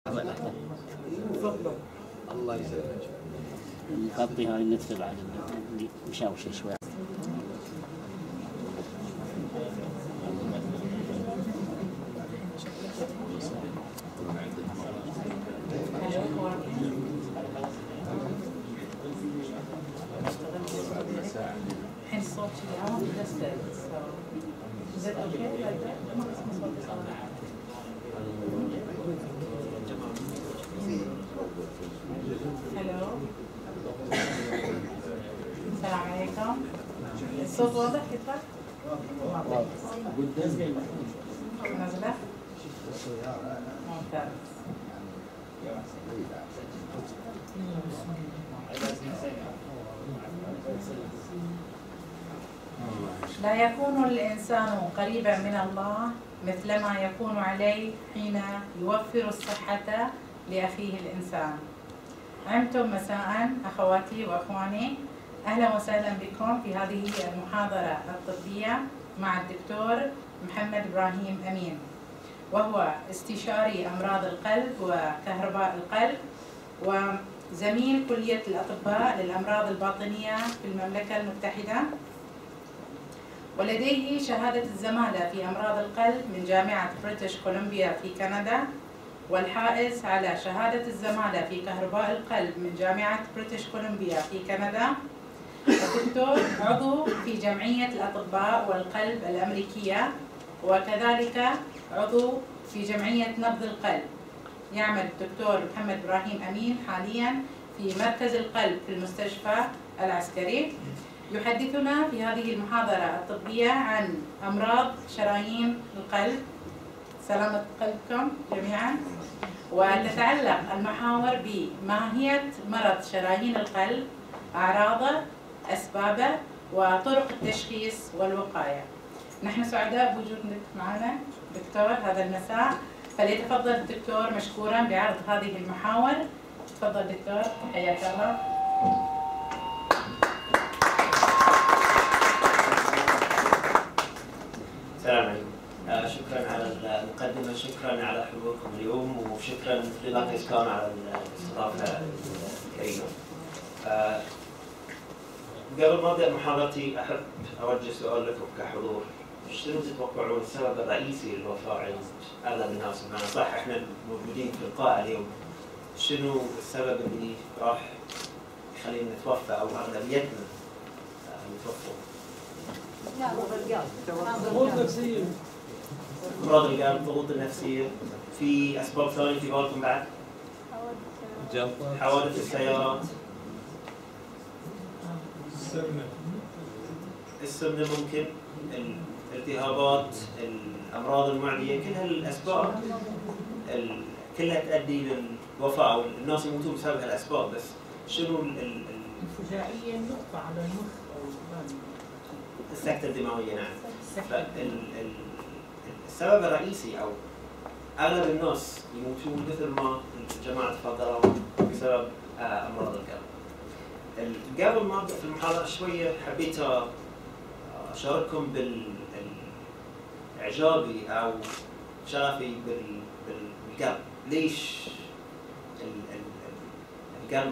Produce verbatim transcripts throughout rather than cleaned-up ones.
الله يسلمك. نغطي هاي النتفة بعد اللي مشاوشة شوي. الحين الصوت شوي عالي بس is it okay like that? Hello. السلام عليكم. الصوت واضح يطلع؟ نزله؟ ممتاز. لا يكون الإنسان قريبا من الله مثلما يكون عليه حين يوفر الصحة لأخيه الإنسان. عمتم مساء أخواتي وأخواني، أهلا وسهلا بكم في هذه المحاضرة الطبية مع الدكتور محمد إبراهيم أمين، وهو استشاري أمراض القلب وكهرباء القلب وزميل كلية الأطباء للأمراض الباطنية في المملكة المتحدة، ولديه شهادة الزمالة في أمراض القلب من جامعة بريتش كولومبيا في كندا، والحائز على شهادة الزمالة في كهرباء القلب من جامعة بريتش كولومبيا في كندا. الدكتور عضو في جمعية الأطباء والقلب الأمريكية، وكذلك عضو في جمعية نبض القلب. يعمل الدكتور محمد إبراهيم أمين حاليا في مركز القلب في المستشفى العسكري. يحدثنا في هذه المحاضرة الطبية عن أمراض شرايين القلب، سلامة قلبكم جميعا، وتتعلق المحاور بماهية مرض شرايين القلب، أعراضه، أسبابه، وطرق التشخيص والوقاية. نحن سعداء بوجودك معنا دكتور هذا المساء، فليتفضل الدكتور مشكورا بعرض هذه المحاور. تفضل دكتور، حياك الله. السلام عليكم. آه شكرا على المقدمة، شكرا على حضوركم اليوم، وشكرا لناقص كان على الاستضافة الكريمة. آه قبل ما ابدا محاضرتي احب اوجه سؤال لكم كحضور، شنو تتوقعون السبب الرئيسي للوفاة عند اغلب الناس؟ بمعنى صح احنا موجودين في القاعة اليوم، شنو السبب اللي راح يخلينا نتوفى او اغلبيتنا نتوفى؟ ضغوط نفسية. أمراض القلب، الضغوط النفسية، في أسباب ثانية في بالكم بعد؟ حوادث السيارات. السمنة. السمنة ممكن، الالتهابات، الأمراض المعدية، كل هالأسباب كلها تؤدي للوفاة أو الناس يموتون بسبب هالأسباب، بس شنو ال الفجائية النقطة على المخ أو السكتة الدماغية؟ نعم. السبب الرئيسي أو أغلب الناس يموتون مثل ما الجماعة تفضلوا بسبب أمراض القلب. قبل ما أبدأ في المحاضرة شوية حبيت أشارككم بالإعجابي أو شغفي بالقلب. ليش القلب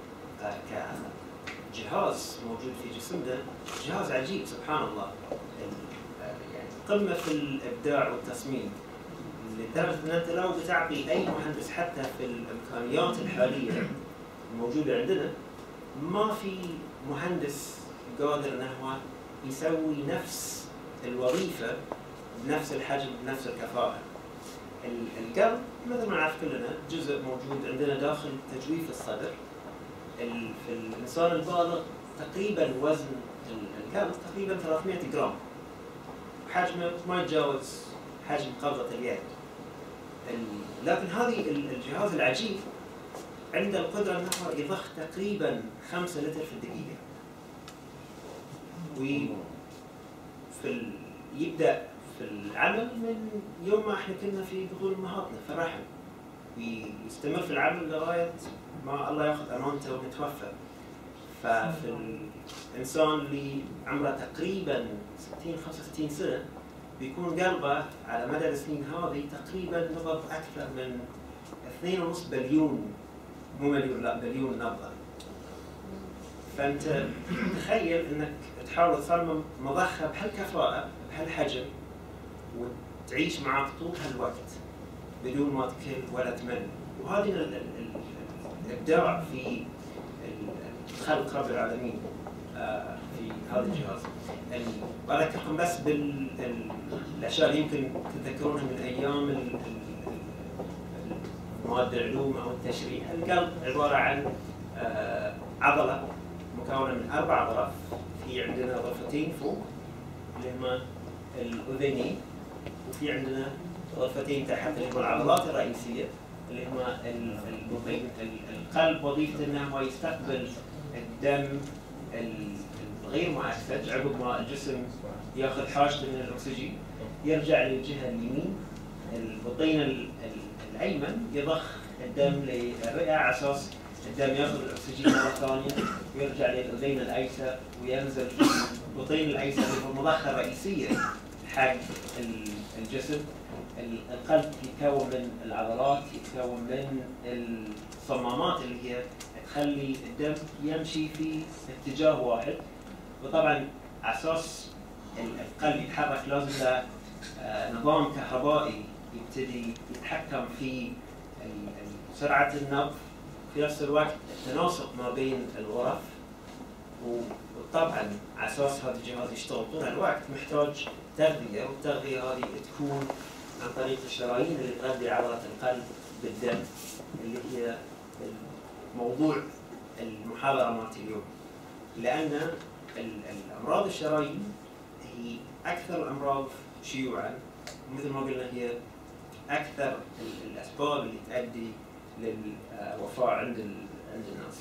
كجهاز موجود في جسمنا جهاز عجيب سبحان الله، يعني قمة في الإبداع والتصميم، لدرجة أن أنت لو بتعطي أي مهندس حتى في الإمكانيات الحالية الموجودة عندنا، ما في مهندس قادر أنه يسوي نفس الوظيفة بنفس الحجم بنفس الكفاءة. القلب مثل ما نعرف كلنا جزء موجود عندنا داخل تجويف الصدر. في الإنسان البالغ تقريبا وزن القلب تقريبا ثلاثمئة جرام، حجمه ما يتجاوز حجم قبضة اليد. لكن هذه الجهاز العجيب عنده القدرة أنه يضخ تقريبا خمسة لتر في الدقيقة، وفي يبدأ في العمل من يوم ما احنا كنا في بطون امهاتنا في الرحم، ويستمر في العمل لغاية ما الله ياخذ امانته ونتوفى. ففي الانسان اللي عمره تقريبا ستين خمسة وستين سنة بيكون قلبه على مدى السنين هذه تقريبا نبض اكثر من اثنين ونص بليون، مو مليون لا بليون نبضة. فأنت تخيل إنك تحاول تصمم مضخة بهالكفاءة بهالحجم وتعيش معك طول هالوقت بدون ما تكل ولا تمل. وهذه الإبداع في خلق رب العالمين في هذا الجهاز. بذكركم بس بالأشياء اللي يمكن تتذكرونها من أيام مواد العلوم أو التشريح. القلب عبارة عن عضلة مكونة من أربع غرف، في عندنا غرفتين فوق اللي هما الأذينين، وفي عندنا غرفتين تحت اللي هما العضلات الرئيسية اللي هما البطين. القلب وظيفته انه هو يستقبل الدم الغير مؤكسج عقب ما الجسم ياخذ حاجته من الاكسجين، يرجع للجهه اليمين. البطين الايمن يضخ الدم للرئه على اساس الدم ياخذ الاكسجين مره ثانيه ويرجع للاذين الايسر وينزل في البطين الايسر اللي هو المضخه الرئيسيه حق الجسم. القلب يتكون من العضلات، يتكون من الصمامات اللي هي تخلي الدم يمشي في اتجاه واحد. وطبعا على اساس القلب يتحرك لازم له نظام كهربائي يبتدي يتحكم في سرعه النبض، في نفس الوقت التناسق ما بين الغرف. وطبعا على اساس هذا الجهاز يشتغل طول الوقت محتاج تغذيه، والتغذيه هذه تكون عن طريق الشرايين اللي تغذي عضله القلب بالدم، اللي هي موضوع المحاضره مالتي اليوم. لان الامراض الشرايين هي اكثر الامراض شيوعا، مثل ما قلنا هي اكثر الاسباب اللي تؤدي للوفاه عند عند الناس.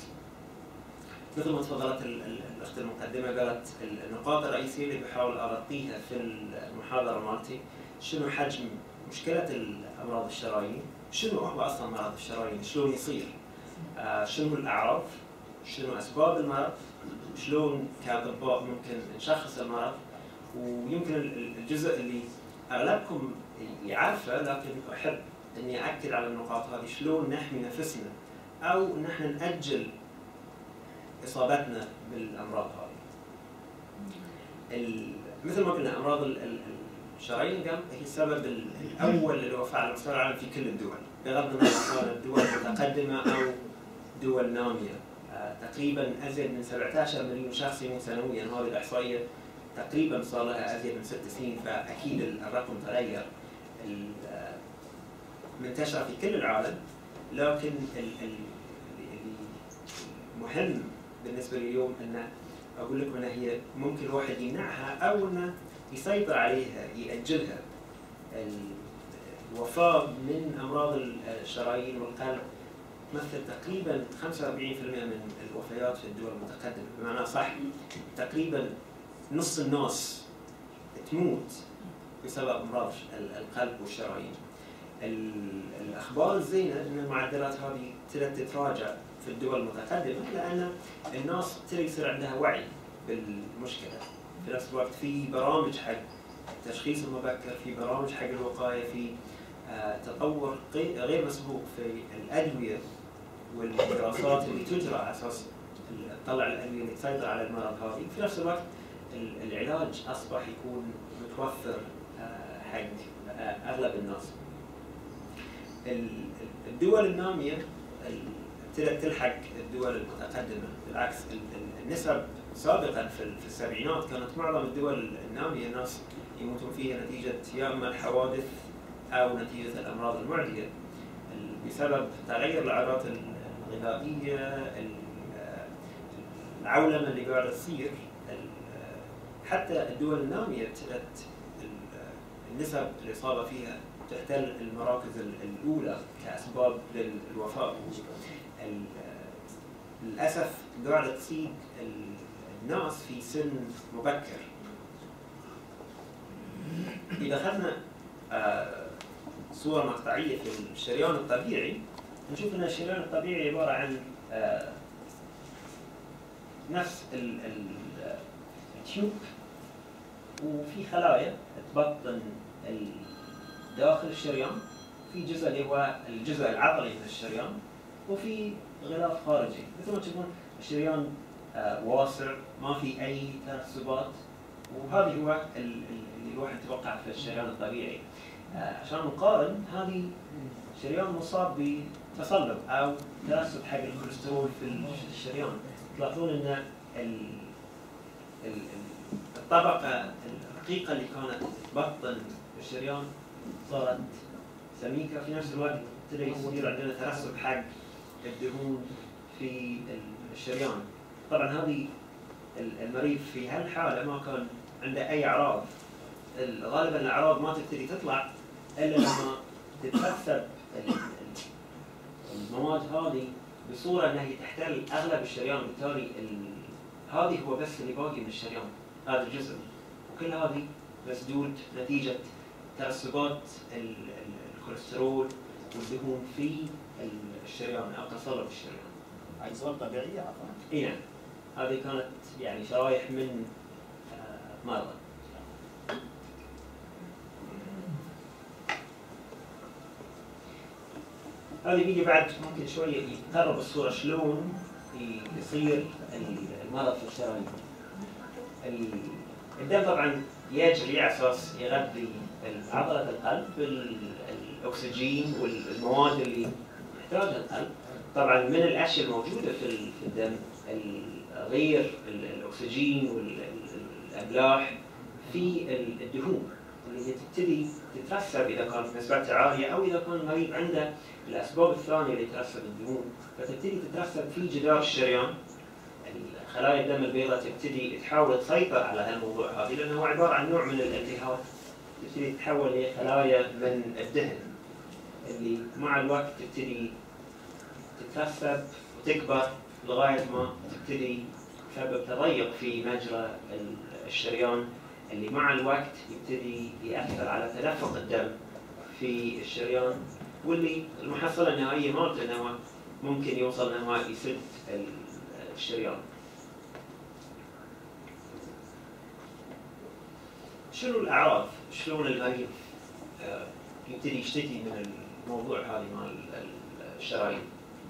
مثل ما تفضلت الاخت المقدمه قالت النقاط الرئيسيه اللي بحاول اغطيها في المحاضره مالتي. شنو حجم مشكله الامراض الشرايين؟ شنو هو اصلا مرض الشرايين؟ شلون يصير؟ آه شنو الاعراض؟ شنو اسباب المرض؟ شلون كاطباء ممكن نشخص المرض؟ ويمكن الجزء اللي اغلبكم يعرفه لكن احب اني اكد على النقاط هذه، شلون نحمي نفسنا او ان احنا ناجل اصابتنا بالامراض هذه. مثل ما قلنا امراض شرايين القلب هي السبب الاول للوفاه على مستوى العالم في كل الدول، بغض النظر كانت دول متقدمه او دول ناميه. آه تقريبا ازيد من سبعة عشر مليون شخص يموت سنويا، هذه الاحصائيه تقريبا صار لها ازيد من ست سنين، فاكيد الرقم تغير. منتشره في كل العالم، لكن المهم بالنسبه لي اليوم ان اقول لكم انها هي ممكن الواحد يمنعها او انه يسيطر عليها، يأجلها. الوفاة من أمراض الشرايين والقلب تمثل تقريبا خمسة وأربعين بالمئة من الوفيات في الدول المتقدمة، بمعنى صح تقريبا نص الناس تموت بسبب أمراض القلب والشرايين. الأخبار الزينة أن المعدلات هذه ابتدت تتراجع في الدول المتقدمة، لأن الناس ابتدى يصير عندها وعي بالمشكلة. في نفس الوقت في برامج حق التشخيص المبكر، في برامج حق الوقايه، في آه تطور غير مسبوق في الادويه والدراسات اللي تجرى على اساس تطلع الادويه اللي تسيطر على المرض هذه. في نفس الوقت العلاج اصبح يكون متوفر آه حق آه اغلب الناس. الدول الناميه ابتدت تلحق الدول المتقدمه، بالعكس النسب سابقا في السبعينات كانت معظم الدول الناميه الناس يموتون فيها نتيجه يا اما الحوادث او نتيجه الامراض المعديه بسبب تغير العادات الغذائيه، العولمه اللي قاعده تصير. حتى الدول الناميه ابتدت النسب الاصابه فيها تحتل المراكز الاولى كاسباب للوفاه. للاسف قاعده تصيب الناس في سن مبكر. اذا اخذنا آه صوره مقطعيه في الشريان الطبيعي نشوف ان الشريان الطبيعي عباره عن آه نفس التيوب، وفي خلايا تبطن داخل الشريان في جزء اللي هو الجزء العضلي من الشريان، وفي غلاف خارجي. مثل ما تشوفون الشريان آه واسع، ما في اي ترسبات، وهذا هو اللي الواحد يتوقع في الشريان الطبيعي. آه عشان نقارن، هذه شريان مصاب بتصلب او ترسب حق الكوليسترول في الشريان. تلاحظون ان الطبقه الرقيقه اللي كانت تبطن الشريان صارت سميكه، في نفس الوقت ابتدى يصير عندنا ترسب حق الدهون في الشريان. طبعا هذه المريض في هالحاله ما كان عنده اي اعراض. غالبا الاعراض ما تبتدي تطلع الا لما تترسب المواد هذه بصوره انها تحتل اغلب الشريان، وبالتالي هذه هو بس اللي باقي من الشريان، هذا الجزء، وكل هذه مسدود نتيجه ترسبات الكوليسترول والدهون في الشريان او تصلب الشريان. هاي صور طبيعيه عفوا. اي نعم، هذه كانت يعني شرايح من آه مرضى. هذه فيديو بعد ممكن شويه يقرب الصوره شلون يصير المرض في الشرايين. الدم طبعا يجري على اساس يغذي عضله القلب بالاكسجين والمواد اللي يحتاجها القلب. طبعا من الاشياء الموجوده في الدم غير الاكسجين والاملاح في الدهون اللي هي تبتدي تترسب اذا كانت نسبتها عاليه، او اذا كان المريض عنده الاسباب الثانيه اللي ترسب الدهون، فتبتدي تترسب في جدار الشريان. خلايا الدم البيضاء تبتدي تحاول تسيطر على هالموضوع هذه، لانه هو عباره عن نوع من الالتهاب، تبتدي تتحول لخلايا من الدهن اللي مع الوقت تبتدي تترسب وتكبر لغايه ما تبتدي تسبب تضيق في مجرى الشريان، اللي مع الوقت يبتدي يأثر على تدفق الدم في الشريان، واللي المحصلة النهائية مالته انه ممكن يوصل انه يسد الشريان. شنو الأعراض؟ شلون المريض يبتدي يشتكي من الموضوع هذه مال الشرايين؟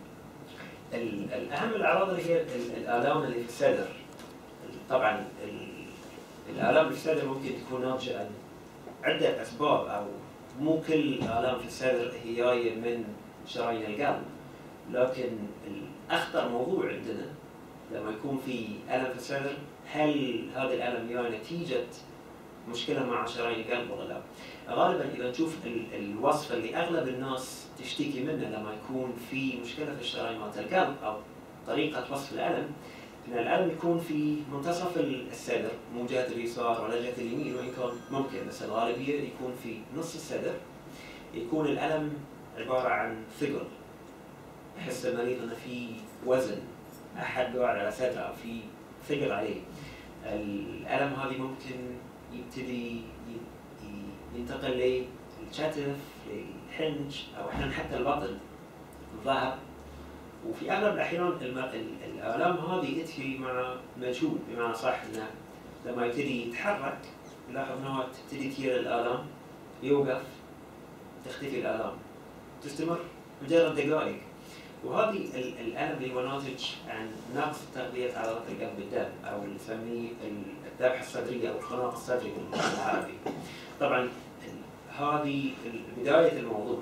الأهم الأعراض اللي هي الآلام اللي في الصدر. طبعا الآلام في الصدر ممكن تكون ناتجة عن عدة أسباب، أو مو كل الآلام في الصدر هي جاية من شرايين القلب، لكن الأخطر موضوع عندنا لما يكون في ألم في الصدر، هل هذا الألم جاي نتيجة مشكلة مع شرايين القلب ولا لا؟ غالبا إذا نشوف الوصفة اللي أغلب الناس تشتكي منها لما يكون في مشكلة في الشرايين مالت القلب، أو طريقة وصف الألم، ان الألم يكون في منتصف الصدر، مو جهة اليسار ولا جهة اليمين، وإن كان ممكن، بس الغالبية يكون في نص الصدر. يكون الألم عبارة عن ثقل، يحس المريض أن في وزن، أحد قاعد على صدره أو في ثقل عليه. الألم هذه ممكن يبتدي ينتقل للكتف، للحنج، أو أحيانا حتى البطن، الظهر. وفي اغلب الاحيان الالام هذه تجي مع مجهود، بمعنى صح انه لما يبتدي يتحرك نلاحظ انه تبتدي تجي الالام، يوقف، تختفي الالام، تستمر مجرد دقائق. وهذه الالم اللي هو ناتج عن نقص تغذيه عضلات القلب بالدم، او اللي نسميه الذبحه الصدريه او الخناق الصدري بالعربي. طبعا هذه بدايه الموضوع.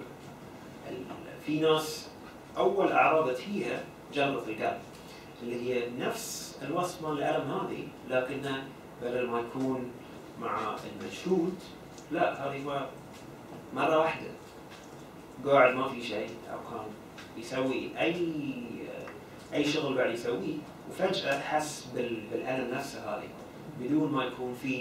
في ناس أول أعراض فيها جلطة القلب، اللي هي نفس الوصف مال الألم هذه، لكنها بدل ما يكون مع المجهود، لا، هذه هو مرة واحدة قاعد ما في شيء، أو كان يسوي أي أي شغل قاعد يسويه، وفجأة حس بالألم نفسه هذه بدون ما يكون في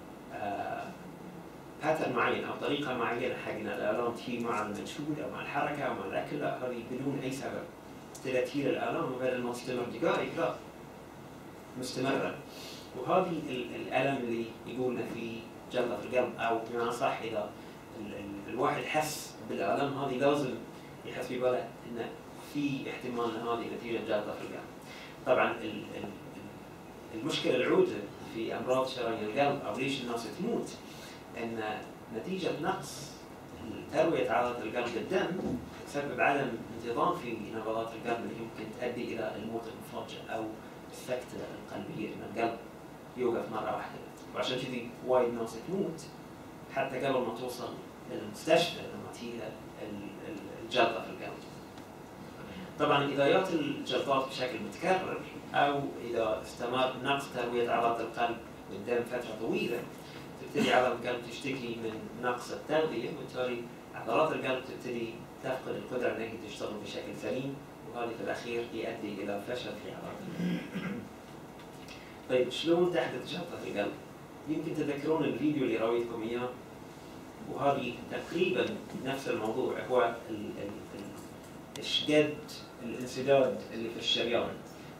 باترن معين أو طريقة معينة حق إن الآلام تجي مع المجهود أو مع الحركة أو مع الأكل، لا، هذه بدون أي سبب ابتدت تجي الآلام، وبدل ما تستمر دقائق لا، مستمرة. وهذه الألم اللي يقولنا في جلطة القلب، أو بمعنى صح إذا الواحد حس بالآلام هذه لازم يحس في باله إن في احتمال إن هذه نتيجة جلطة في القلب. طبعا المشكلة العودة في أمراض شرايين القلب، أو ليش الناس تموت، ان نتيجه نقص ترويه عضله القلب بالدم تسبب عدم انتظام في نبضات القلب اللي ممكن تؤدي الى الموت المفاجئ او السكته القلبيه، ان القلب يوقف مره واحده. وعشان كذي وايد ناس تموت حتى قبل ما توصل للمستشفى لما تجيها الجلطه في القلب. طبعا اذا جات الجلطات بشكل متكرر او اذا استمر نقص ترويه عضله القلب بالدم فتره طويله، تبتدي عضله القلب تشتكي من نقص التغذيه، وبالتالي عضلات القلب تبتدي تفقد القدره انها تشتغل بشكل سليم، وهذا في الاخير يؤدي الى فشل في عضلات القلب. طيب شلون تحدث جلطه في القلب؟ يمكن تذكرون الفيديو اللي راويتكم اياه، وهذه تقريبا نفس الموضوع، هو ايش قد الانسداد اللي في الشريان.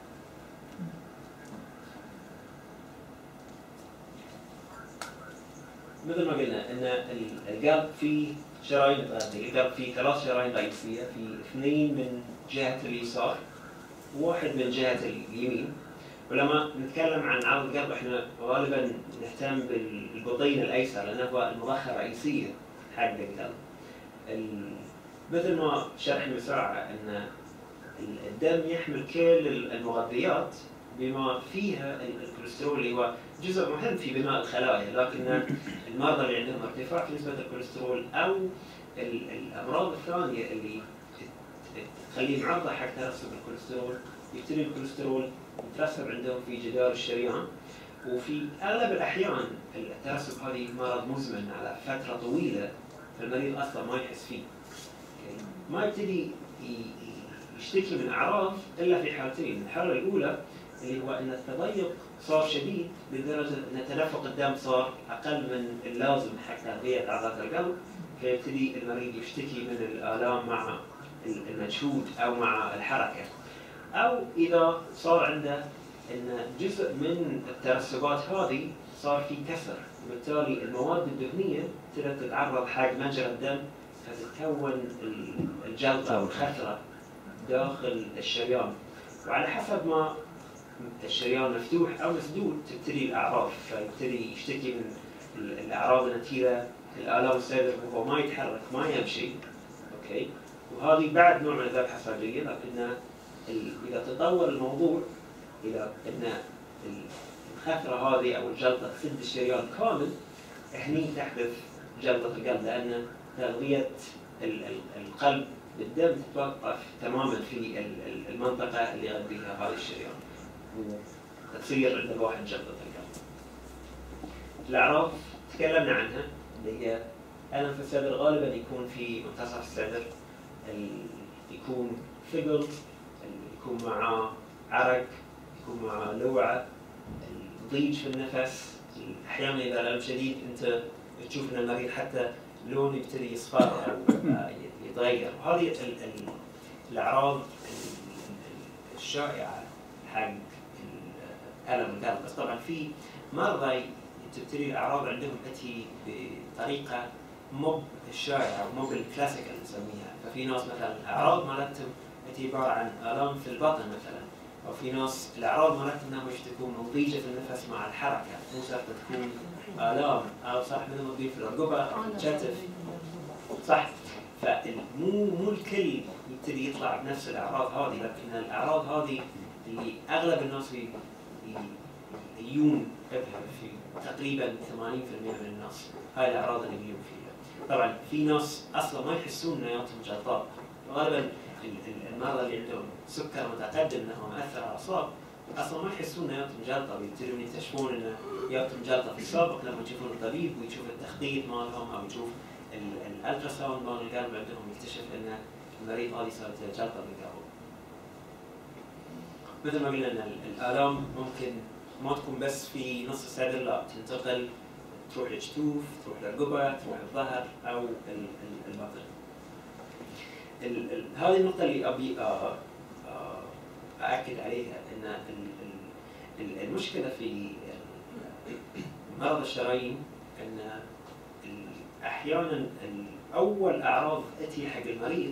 مثل ما قلنا ان القلب فيه شرايين تغذية، القلب فيه ثلاث شرايين رئيسيه، في اثنين من جهه اليسار وواحد من جهه اليمين. ولما نتكلم عن عضله القلب احنا غالبا نهتم بالبطين الايسر لانه هو المضخه الرئيسيه حق القلب. مثل ما شرحنا بسرعه ان الدم يحمل كل المغذيات بما فيها الكوليسترول اللي هو جزء مهم في بناء الخلايا، لكن المرضى اللي عندهم ارتفاع في نسبه الكوليسترول او الامراض الثانيه اللي تخليهم عرضه حق ترسب الكوليسترول، يبتدي الكوليسترول يترسب عندهم في جدار الشريان، وفي اغلب الاحيان الترسب هذه مرض مزمن على فتره طويله، فالمريض اصلا ما يحس فيه. ما يبتدي يشتكي من اعراض الا في حالتين، الحاله الاولى اللي هو ان التضيق صار شديد لدرجه ان تدفق الدم صار اقل من اللازم حق تغذيه اعضاء القلب، فيبتدي المريض يشتكي من الالام مع المجهود او مع الحركه. او اذا صار عنده ان جزء من الترسبات هذه صار في كسر، وبالتالي المواد الدهنيه تبدا تتعرض حق مجرى الدم فتتكون الجلطه او الخثره داخل الشريان، وعلى حسب ما الشريان مفتوح او مسدود تبتدي الاعراض، فيبتدي يشتكي من الاعراض النتيجه الالام الصدر وهو ما يتحرك ما يمشي. اوكي، وهذه بعد نوع من الذبحه الصدريه، لكن اذا تطور الموضوع الى ان الخثره هذه او الجلطه تسد الشريان كامل، هني تحدث جلطه القلب، لان تغذيه القلب بالدم تتوقف تماما في المنطقه اللي يغذيها هذا الشريان، وتصير عند الواحد جلطه القلب. الاعراض تكلمنا عنها اللي هي الم في الصدر، غالبا يكون في منتصف الصدر، يكون ثقل، يكون معاه عرق، يكون معاه لوعه، ضيج في النفس. احيانا اذا الالم شديد انت تشوف ان المريض حتى لونه يبتدي يصفر او يتغير، وهذه الاعراض الشائعه حق الم القلب. بس طبعا في مرضى تبتدي الاعراض عندهم تاتي بطريقه مو الشائعه ومو الكلاسيكال نسميها، ففي ناس مثلا الاعراض مالتهم تاتي عباره عن الام في البطن مثلا، او في ناس الاعراض مالتهم انهم يشتكون من ضيجه في النفس مع الحركه، مو شرط تكون الام او صح مثل ما تضيف في الرقبه او الكتف، صح؟ فمو مو الكل يبتدي يطلع بنفس الاعراض هذه، لكن الاعراض هذه اللي اغلب الناس يجون بها في تقريبا ثمانين بالمئة من الناس، هاي الاعراض اللي يجون فيها. طبعا في ناس اصلا ما يحسون ان ياتهم جلطات، غالبا المرضى اللي عندهم سكر متقدم انه مؤثر على الاعصاب اصلا ما يحسون ان ياتهم جلطه، ويبتدون يكتشفون انه ياتهم جلطه في السابق لما يشوفون الطبيب ويشوف التخطيط مالهم او يشوف الالترا ساوند مال القلب عندهم، يكتشف ان المريض هذه صارت جلطه بالقلب. مثل ما قلنا ان الالام ممكن ما تكون بس في نص الصدر، لا تنتقل تروح للجتوف، تروح للرقبه، تروح للظهر او البطن. هذه النقطه اللي ابي ااكد عليها، ان المشكله في مرض الشرايين ان احيانا اول اعراض تاتي حق المريض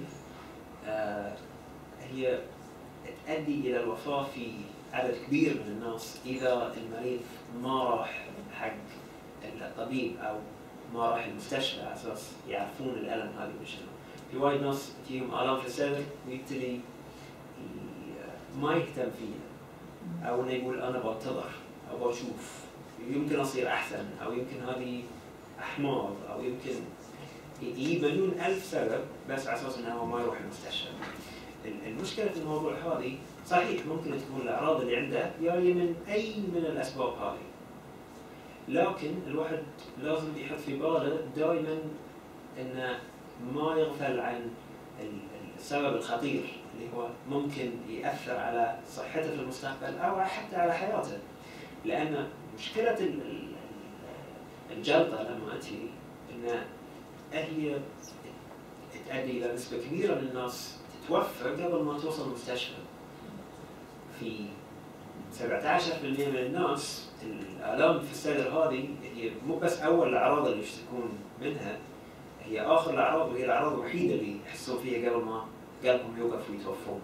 هي تؤدي الى الوفاه في عدد كبير من الناس اذا المريض ما راح حق الطبيب او ما راح المستشفى على اساس يعرفون الالم هذه من شنو. في وايد ناس تجيهم الام في الصدر ويبتدي ما يهتم فيها، او انه يقول انا بنتظر او بشوف يمكن اصير احسن، او يمكن هذه احماض، او يمكن يجيب مليون الف سبب بس على اساس انه هو ما يروح المستشفى. المشكله في الموضوع هذه صحيح ممكن تكون الاعراض اللي عنده جايه من اي من الاسباب هذه، لكن الواحد لازم يحط في باله دائما انه ما يغفل عن السبب الخطير اللي هو ممكن ياثر على صحته في المستقبل او حتى على حياته. لان مشكله الجلطه لما تجي ان هي تؤدي الى نسبه كبيره من الناس تتوفى قبل ما توصل المستشفى. في سبعة عشر بالمئة من الناس الآلام في الصدر هذه هي مو بس أول الأعراض اللي يشتكون منها، هي آخر الأعراض وهي الأعراض الوحيدة اللي يحسون فيها قبل ما قلبهم يوقف ويتوفون.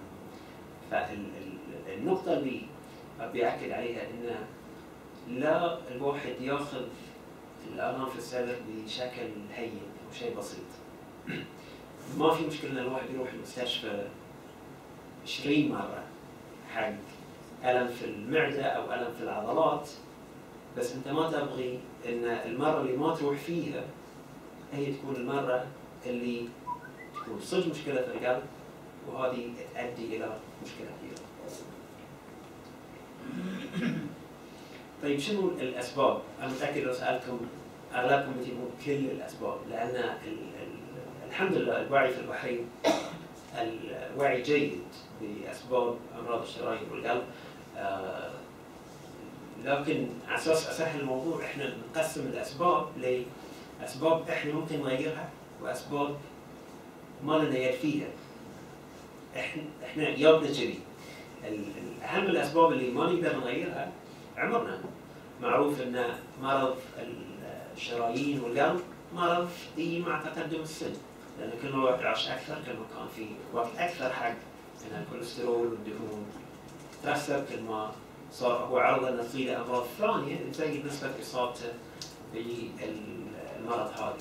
فالنقطة اللي أبي أكد عليها إن لا الواحد ياخذ الآلام في الصدر بشكل هين أو شيء بسيط. ما في مشكلة إن الواحد يروح المستشفى عشرين مرة حق ألم في المعدة أو ألم في العضلات، بس أنت ما تبغي إن المرة اللي ما تروح فيها هي تكون المرة اللي تكون صدق مشكلة في القلب، وهذه تؤدي إلى مشكلة كبيرة. طيب شنو الأسباب؟ أنا متأكد لو سألتكم أغلبكم بتجيبون كل الأسباب، لأن ال ال الحمد لله الوعي في البحرين الوعي جيد بأسباب أمراض الشرايين والقلب. آه لكن على أساس أسهل الموضوع إحنا نقسم الأسباب لأسباب إحنا ممكن نغيرها وأسباب ما لنا يد فيها. إحنا إحنا يدنا كذي. أهم الأسباب اللي ما نقدر نغيرها عمرنا. معروف أن مرض الشرايين والقلب مرض يجي مع تقدم السن، لأن كل ما الواحد عاش أكثر كل ما كان في وقت أكثر حق أن الكوليسترول والدهون ترسب، كل ما صار هو عرضة أن تصير أمراض ثانية تزيد نسبة إصابته بالمرض هذا.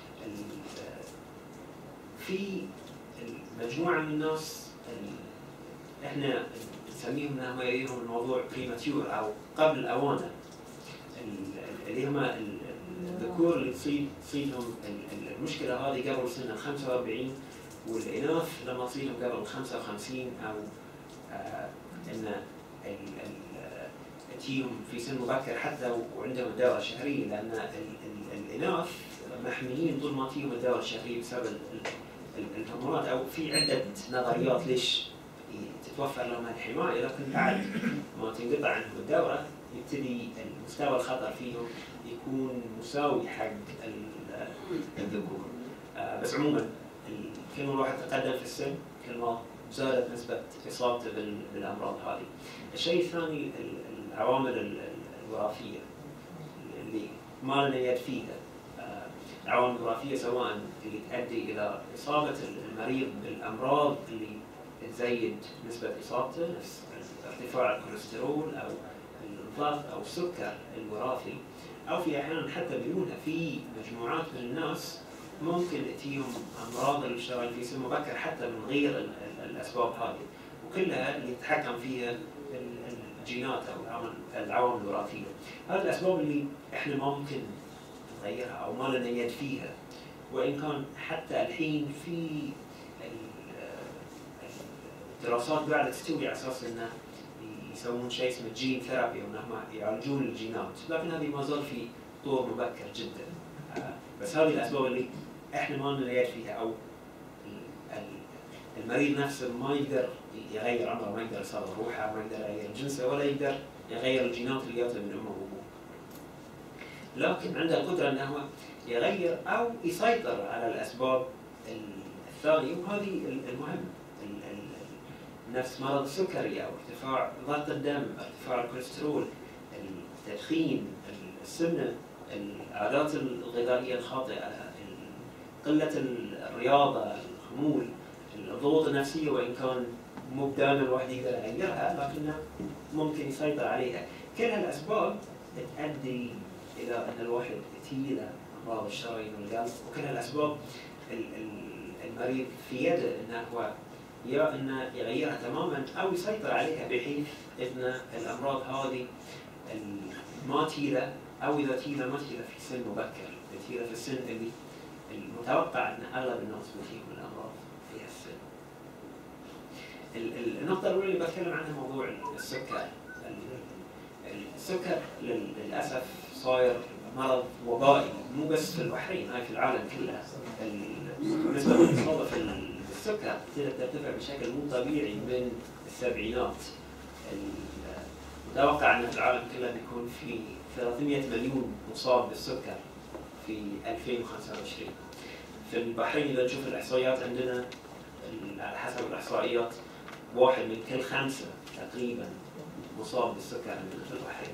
في مجموعة من الناس احنا نسميهم انهم يجيهم الموضوع بريماتيور او قبل اوانه، اللي هم الذكور اللي تصيب تصيبهم المشكله هذه قبل سن خمسة وأربعين، والاناث لما تصيبهم قبل خمسة وخمسين، او آه ان تجيهم في سن مبكر حتى وعندهم الدوره الشهريه، لان ال ال الاناث محميين طول ما تجيهم الدوره الشهريه بسبب الهرمونات، او في عده نظريات ليش تتوفر لهم الحمايه، لكن بعد ما تنقطع عنهم الدوره يبتدي مستوى الخطر فيهم يكون مساوي حق الذكور. آه بس عموما كل ما الواحد تقدم في السن كل ما زادت نسبه اصابته بالامراض هذه. الشيء الثاني العوامل الوراثيه اللي ما لنا يد فيها. آه العوامل الوراثيه سواء اللي تؤدي الى اصابه المريض بالامراض اللي تزيد نسبة إصابته، نفس ارتفاع الكوليسترول أو الضغط أو السكر الوراثي، أو في أحيانا حتى بيقولها في مجموعات من الناس ممكن تجيهم أمراض الشرايين في سن مبكر حتى من غير الأسباب هذه، وكلها اللي يتحكم فيها الجينات أو العوامل الوراثية. هذه الأسباب اللي إحنا ما ممكن نغيرها أو ما لنا يد فيها، وإن كان حتى الحين في دراسات قاعدة تستوي على أساس إنه يسوون شيء اسمه جين ثيرابي، وإنهم يعالجون الجينات، لكن هذه ما زال في طور مبكر جدا. بس هذه الأسباب اللي إحنا ما لنا يد فيها، أو المريض نفسه ما يقدر يغير عمره، ما يقدر يصغر روحه، ما يقدر يغير جنسه، ولا يقدر يغير الجينات اللي جاته من أمه وأبوه. لكن عنده القدرة إنه يغير أو يسيطر على الأسباب الثانية، وهذه المهم. نفس مرض السكري أو ارتفاع ضغط الدم، ارتفاع الكوليسترول، التدخين، السمنة، العادات الغذائية الخاطئة، قلة الرياضة، الخمول، الضغوط النفسية، وإن كان مو دائما الواحد يقدر يغيرها لكنه ممكن يسيطر عليها. كل هالأسباب تؤدي إلى أن الواحد تجي له امراض الشرايين والقلب، وكل هالاسباب المريض في يده انه هو يا انه يغيرها تماما او يسيطر عليها بحيث ان الامراض هذه ما تيله، او اذا تيله ما تيله في سن مبكر، تيله في السن اللي المتوقع ان اغلب الناس بتجيهم الامراض في هالسن. النقطة الأولى اللي بتكلم عنها موضوع السكر. السكر للأسف صاير مرض وبائي مو بس في البحرين، هاي في العالم كله. نسبة الإصابة في السكر ترتفع بشكل مو طبيعي من السبعينات. متوقع أن في العالم كله بيكون في ثلاثمئة مليون مصاب بالسكر في ألفين وخمسة وعشرين. في البحرين إذا نشوف الإحصائيات عندنا على حسب الإحصائيات واحد من كل خمسة تقريبا مصاب بالسكر عندنا في البحرين.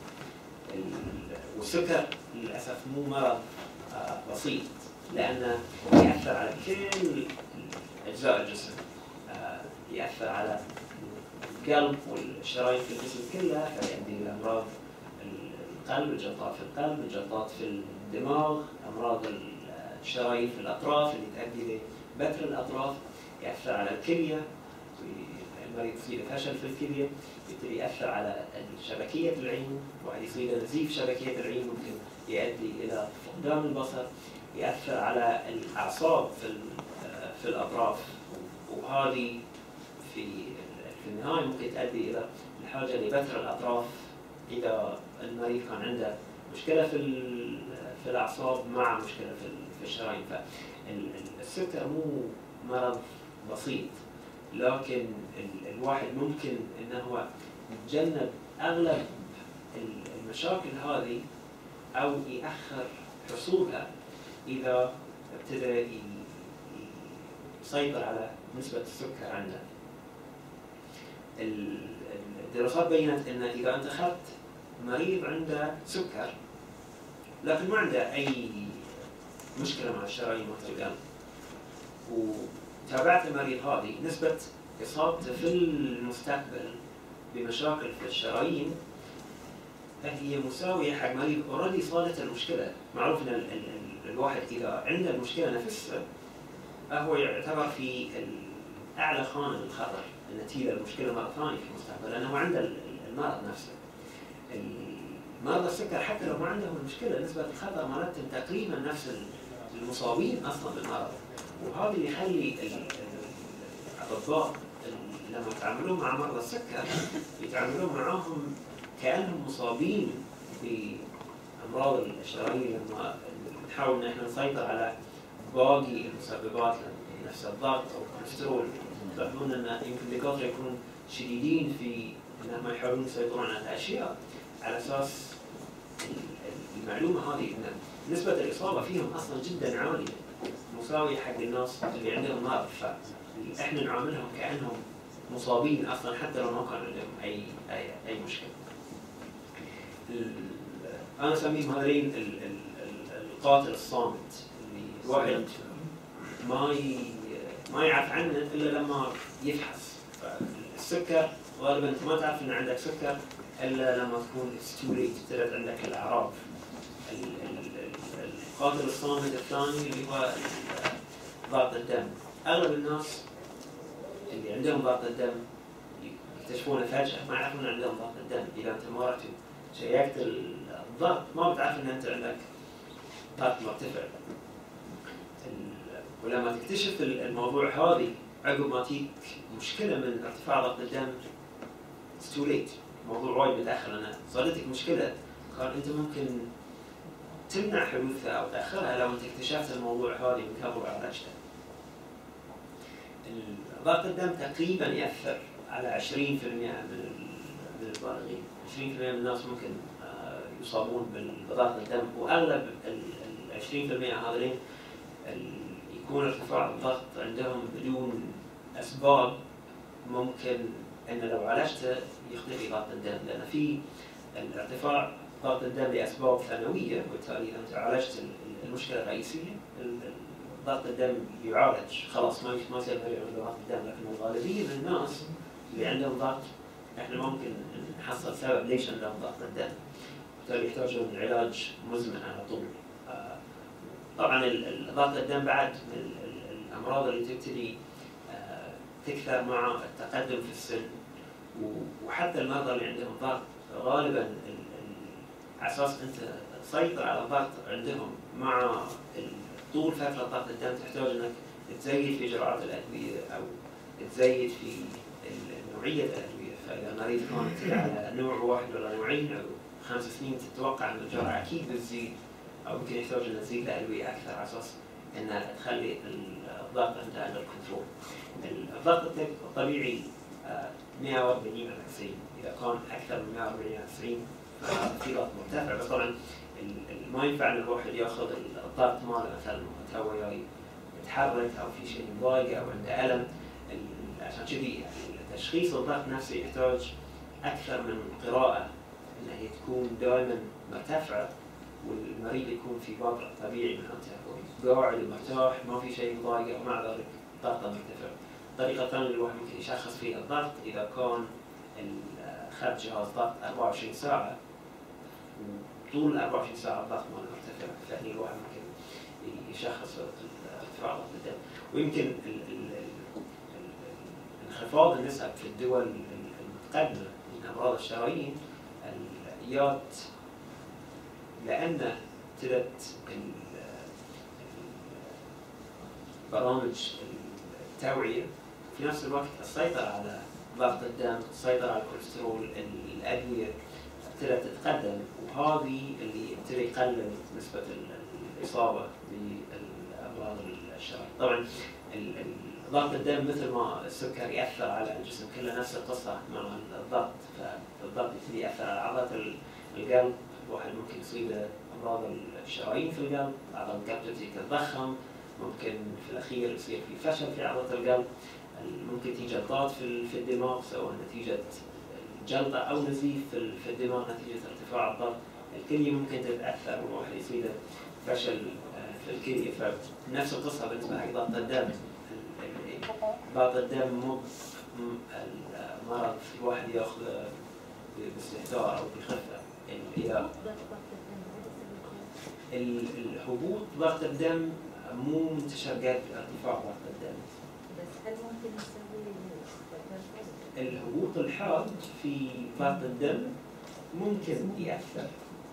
والسكر للأسف مو مرض بسيط، لأنه يأثر على كل أجزاء الجسم. يأثر على القلب والشرايين في الجسم كلها، فيؤدي إلى أمراض القلب، الجلطات في القلب، الجلطات في الدماغ، أمراض الشرايين في الأطراف اللي تؤدي لبتر الأطراف، يأثر على الكلية، المريض يصير فشل في الكلية، يبتدي يأثر على شبكية العين، وقد يصير نزيف شبكية العين ممكن يؤدي إلى فقدان البصر، يأثر على الأعصاب في في الأطراف، وهذه في في النهاية ممكن تؤدي إلى الحاجة لبتر الأطراف إذا المريض كان عنده مشكلة في في الأعصاب مع مشكلة في في الشرايين. فالسكر مو مرض بسيط، لكن الواحد ممكن انه هو يتجنب اغلب المشاكل هذه او يأخر حصولها اذا ابتدى يسيطر على نسبة السكر عنده. الدراسات بينت ان اذا انت اخذت مريض عنده سكر لكن ما عنده اي مشكلة مع الشرايين مثل القلب، وتابعت المريض هذه، نسبة إصابته في المستقبل بمشاكل في الشرايين هي مساوية حق مريض اوريدي صارت المشكلة. معروف ان الواحد اذا عنده المشكلة نفسها هو يعتبر في اعلى خانة الخطر ان تجي المشكلة مرة ثانية في المستقبل، لانه عنده المرض نفسه. مرضى السكر حتى لو ما عندهم المشكلة نسبة الخطر مالتهم تقريبا نفس المصابين اصلا بالمرض، وهذا اللي يخلي الأطباء لما يتعاملون مع مرضى السكر يتعاملون معاهم كأنهم مصابين بأمراض الشرايين، لما نحاول ان احنا نسيطر على باقي المسببات نفس الضغط او الكوليسترول. تلاحظون ان يمكن الدكاتره يكونون شديدين في انهم يحاولون يسيطرون على الاشياء على اساس المعلومه هذه ان نسبه الاصابه فيهم اصلا جدا عاليه مساويه حق الناس اللي عندهم مرض، فاحنا نعاملهم كانهم مصابين اصلا حتى لو ما كان عندهم اي اي, أي مشكله. انا اسميهم هذين القاتل الصامت اللي الواحد ما ما يعرف عنه الا لما يفحص. فالسكر غالبا انت ما تعرف ان عندك سكر الا لما تكون ستوريت ابتدت عندك الاعراض. القاتل الصامت الثاني اللي هو ضغط الدم. اغلب الناس اللي عندهم ضغط الدم يكتشفونه فجأة، ما يعرفون عندهم ضغط الدم. اذا انت ما رحت شيكت الضغط ما بتعرف ان انت عندك ضغط مرتفع. ولما تكتشف الموضوع هذه عقب ما تجيك مشكله من ارتفاع ضغط الدم too late، موضوع وايد متاخر. انا صارتك مشكله كان انت ممكن تمنع حدوثها او تاخرها لو انت اكتشفت الموضوع هذه من قبل وعالجته. ضغط الدم تقريبا ياثر على عشرين بالمئة من من البالغين، عشرين بالمئة من الناس ممكن يصابون بضغط الدم، واغلب ال عشرين بالمئة هذين يكون ارتفاع الضغط عندهم بدون اسباب ممكن ان لو عالجته يختفي ضغط الدم، لان في الارتفاع ضغط الدم لاسباب ثانويه، وبالتالي اذا انت عالجت المشكله الرئيسيه ضغط الدم يعالج خلاص ما ما يصير عنده ضغط الدم. لكن الغالبيه من الناس اللي عندهم ضغط احنا ممكن نحصل سبب ليش عندهم ضغط الدم، وبالتالي يحتاجون علاج مزمن على طول. طبعا ضغط الدم بعد من الامراض اللي تبتدي تكثر مع التقدم في السن، وحتى المرضى اللي عندهم ضغط غالبا على اساس انت تسيطر على الضغط عندهم مع طول فتره ضغط الدم تحتاج انك تزيد في جرعات الادويه او تزيد في نوعيه الادويه. فاذا المريض كان على نوع واحد ولا نوعين او خمس سنين تتوقع ان الجرعه اكيد بتزيد، او يمكن يحتاج ان تزيد الادويه اكثر على اساس انها تخلي الضغط عنده اندر كنترول. الضغط الطبيعي مئة وأربعين على تسعين، اذا كان اكثر من مئة وأربعين على تسعين في ضغط مرتفع، بس طبعا ما ينفع ان الواحد ياخذ الضغط ماله مثلا وقت هو جاي يتحرك او في شيء مضايقه او عنده الم. عشان كذي تشخيص الضغط نفسه يحتاج اكثر من قراءه، انها هي تكون دائما مرتفعه والمريض يكون في وضع طبيعي من انت قاعد ومرتاح ما في شيء مضايقه ومع ذلك ضغطه مرتفع. الطريقه الثانيه اللي الواحد ممكن يشخص فيها الضغط اذا كان اخذ جهاز ضغط أربعة وعشرين ساعه وطول أربعة وعشرين ساعه الضغط ماله مرتفع، فهني الواحد ممكن يشخص ارتفاع ضغط الدم. ويمكن انخفاض النسب في الدول المتقدمه من امراض الشرايين اليات لان ابتدت برامج التوعيه في نفس الوقت السيطره على ضغط الدم، السيطره على الكوليسترول، الادويه ابتدت تتقدم، وهذه اللي ابتدى يقلل نسبه الاصابه بالامراض الشرايين. طبعا ضغط الدم مثل ما السكر ياثر على الجسم كله نفس القصه مع الضغط، فالضغط يبتدي ياثر على عضله القلب، الواحد ممكن يصيبه امراض الشرايين في القلب، عضله القلب تبتدي تتضخم، ممكن في الاخير يصير في فشل في عضله القلب، ممكن تيجي جلطات في في الدماغ سواء نتيجه جلطه او نزيف في الدماغ نتيجه ارتفاع الضغط، الكليه ممكن تتاثر والواحد يصيبه فشل في الكليه. فنفس القصه بالنسبه حق ضغط الدم، ضغط الدم مو مرض الواحد ياخذه باستهتار او بخفه. اذا الهبوط ضغط الدم مو منتشر قد ارتفاع ضغط الدم. بس هل ممكن نسوي الهبوط الحاد في ضغط الدم ممكن يأثر،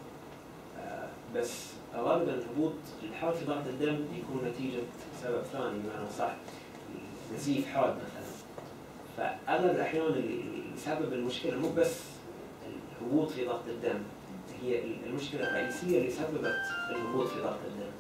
بس غالبا الهبوط الحاد في ضغط الدم يكون نتيجة سبب ثاني، بمعنى صح نزيف حاد مثلا. فأغلب الأحيان اللي يسبب المشكلة مو بس الهبوط في ضغط الدم، هي المشكلة الرئيسية اللي سببت الهبوط في ضغط الدم.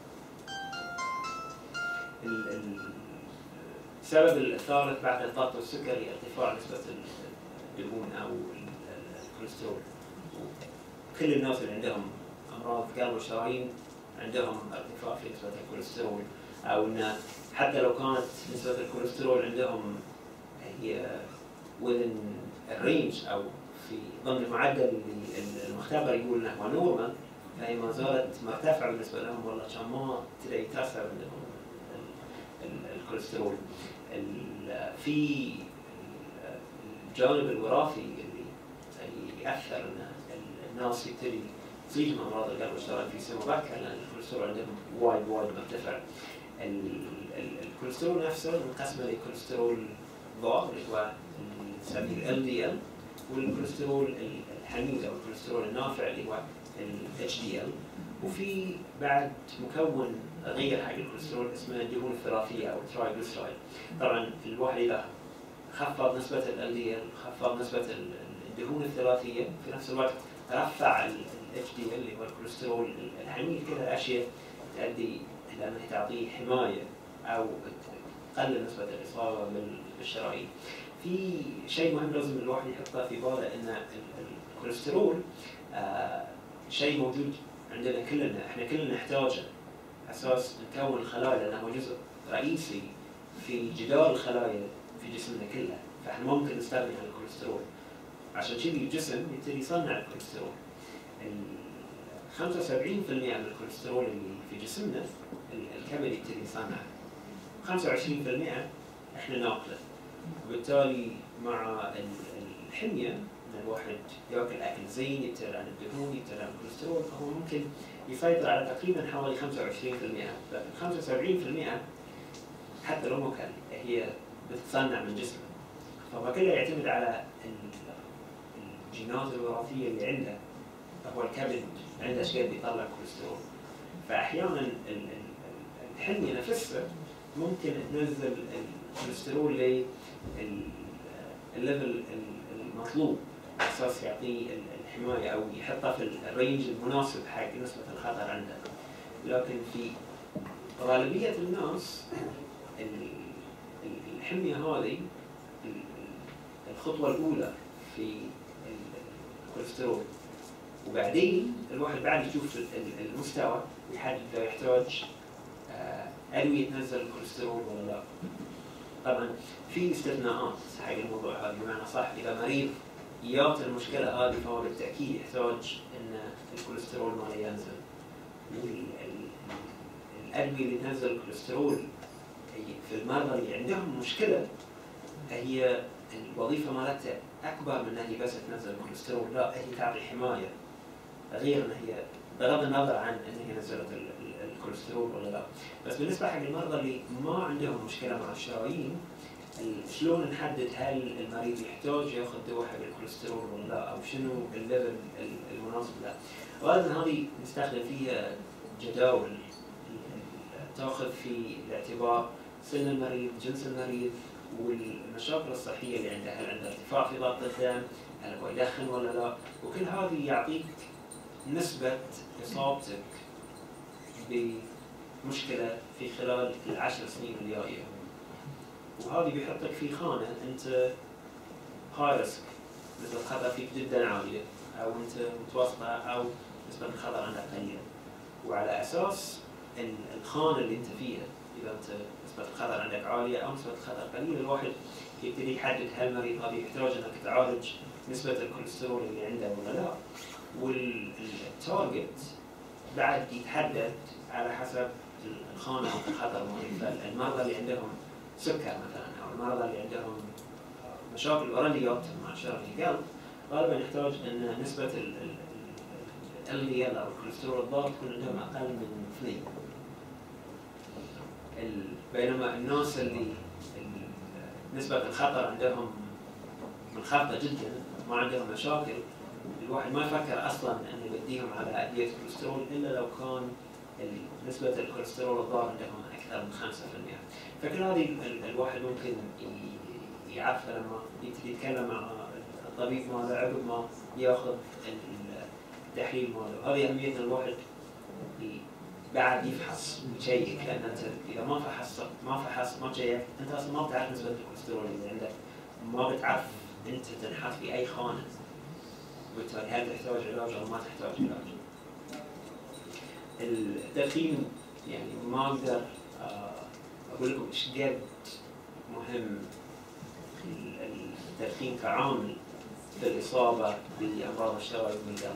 السبب الثالث بعد الضغط والسكري ارتفاع نسبة الدهون أو الكوليسترول. كل الناس اللي عندهم أمراض قلب وشرايين عندهم ارتفاع في نسبة الكوليسترول، أو إن حتى لو كانت نسبة الكوليسترول عندهم هي within الرينج أو في ضمن المعدل اللي المختبر يقول انه هو نورمال، فهي ما زالت مرتفعه بالنسبه لهم، والله كان ما ابتدى يتاثر عندهم الكوليسترول. في الجانب الوراثي اللي ياثر ان الناس يبتدي تصيبهم امراض القلب والشرايين في سن مبكر لان الكوليسترول عندهم وايد وايد مرتفع. الكوليسترول نفسه منقسم لكوليسترول ضار اللي هو نسميه ال دي ال، والكوليسترول الحميد او الكوليسترول النافع اللي هو ال اتش دي ال، وفي بعد مكون غير حق الكوليسترول اسمه الدهون الثلاثيه او الترايجليسرايد. طبعا الواحد اذا خفض نسبه ال دي ال، خفض نسبه الدهون الثلاثيه، في نفس الوقت رفع ال اتش دي ال اللي هو الكوليسترول الحميد، كل الاشياء تؤدي الى انها تعطيه حمايه او تقلل نسبه الاصابه بالشرايين. في شيء مهم لازم الواحد يحطه في باله ان الكوليسترول آه شيء موجود عندنا كلنا، احنا كلنا نحتاجه اساس نكون الخلايا لانه هو جزء رئيسي في جدار الخلايا في جسمنا كله، فاحنا ممكن نستغني عن الكوليسترول. عشان كذي الجسم يبتدي يصنع الكوليسترول. خمسة وسبعين بالمئة من الكوليسترول اللي في جسمنا الكبد يبتدي يصنعه، خمسة وعشرين بالمئة احنا ناكله، وبالتالي مع الحمية الواحد ياكل اكل زين، يبتعد عن الدهون، يبتعد عن الكوليسترول، فهو ممكن يسيطر على تقريبا حوالي خمسة وعشرين بالمئة، لكن خمسة وسبعين بالمئة حتى لو ما كان هي بتتصنع من جسمه. فهو كله يعتمد على الجينات الوراثيه اللي عنده. هو الكبد عنده اشياء بيطلع كوليسترول، فاحيانا الحميه نفسها ممكن تنزل الكوليسترول للليفل المطلوب على اساس يعطيه الحمايه او يحطه في الرينج المناسب حق نسبه الخطر عنده. لكن في غالبيه الناس الحميه هذه الخطوه الاولى في الكوليسترول، وبعدين الواحد بعد يشوف المستوى ويحدد اذا يحتاج ادويه تنزل الكوليسترول ولا لا. طبعا في استثناءات حق الموضوع هذا، بمعنى صح اذا مريض يات المشكله هذه فهو بالتاكيد يحتاج ان الكوليسترول ماله ينزل. والادويه اللي تنزل الكوليسترول في المرضى اللي عندهم مشكله هي الوظيفه مالتها اكبر من انها بس تنزل الكوليسترول، لا هي تعطي حمايه غير ان هي بغض النظر عن ان هي نزلت الكوليسترول ولا لا. بس بالنسبه حق المرضى اللي ما عندهم مشكله مع الشرايين، شلون نحدد هل المريض يحتاج ياخذ دواء حق الكوليسترول ولا لا، او شنو الليفل المناسب له؟ غالبا هذه نستخدم فيها جداول تاخذ في الاعتبار سن المريض، جنس المريض، والمشاكل الصحيه اللي عنده، هل عنده ارتفاع في ضغط الدم، هل هو يدخن ولا لا، وكل هذه يعطيك نسبه اصابتك بمشكله في خلال العشر سنين الجايه. وهذه بيحطك في خانه انت هاي ريسك، نسبه الخطر فيك جدا عاليه، او انت متوسطه، او نسبه الخطر عندك قليله. وعلى اساس الخانه اللي انت فيها، اذا انت نسبه الخطر عندك عاليه او نسبه الخطر قليله، الواحد يبتدي يحدد هل المريض هذا يحتاج انك تعالج نسبه الكوليسترول اللي عنده ولا لا. والتارجت بعد يتحدد على حسب الخانه او الخطر المالي. فالمرضى اللي عندهم سكر مثلا، او المرضى اللي عندهم مشاكل اوراليات مع شرايين القلب، غالبا يحتاج ان نسبه ال دي ال او الكوليسترول الضار تكون عندهم اقل من اثنين. بينما الناس اللي نسبه الخطر عندهم منخفضه جدا، ما عندهم مشاكل، الواحد ما يفكر اصلا انه يوديهم على ادويه كوليسترول الا لو كان نسبه الكوليسترول الضار عندهم اكثر من خمسة بالمئة. فكل هذه الواحد ممكن يعرفها لما يبتدي يتكلم مع الطبيب ماله عقب ما ياخذ التحليل ماله. هذه اهميه الواحد بعد يفحص ويشيك، لان انت اذا ما فحصت ما فحصت ما شيكت انت اصلا ما بتعرف نسبه الكوليسترول اللي عندك، ما بتعرف انت تنحط في اي خانه، وبالتالي هل تحتاج علاج او ما تحتاج علاج. التدخين يعني ما اقدر اقول لكم ايش قد مهم التدخين كعامل في الاصابه بامراض الشرايين والقلب.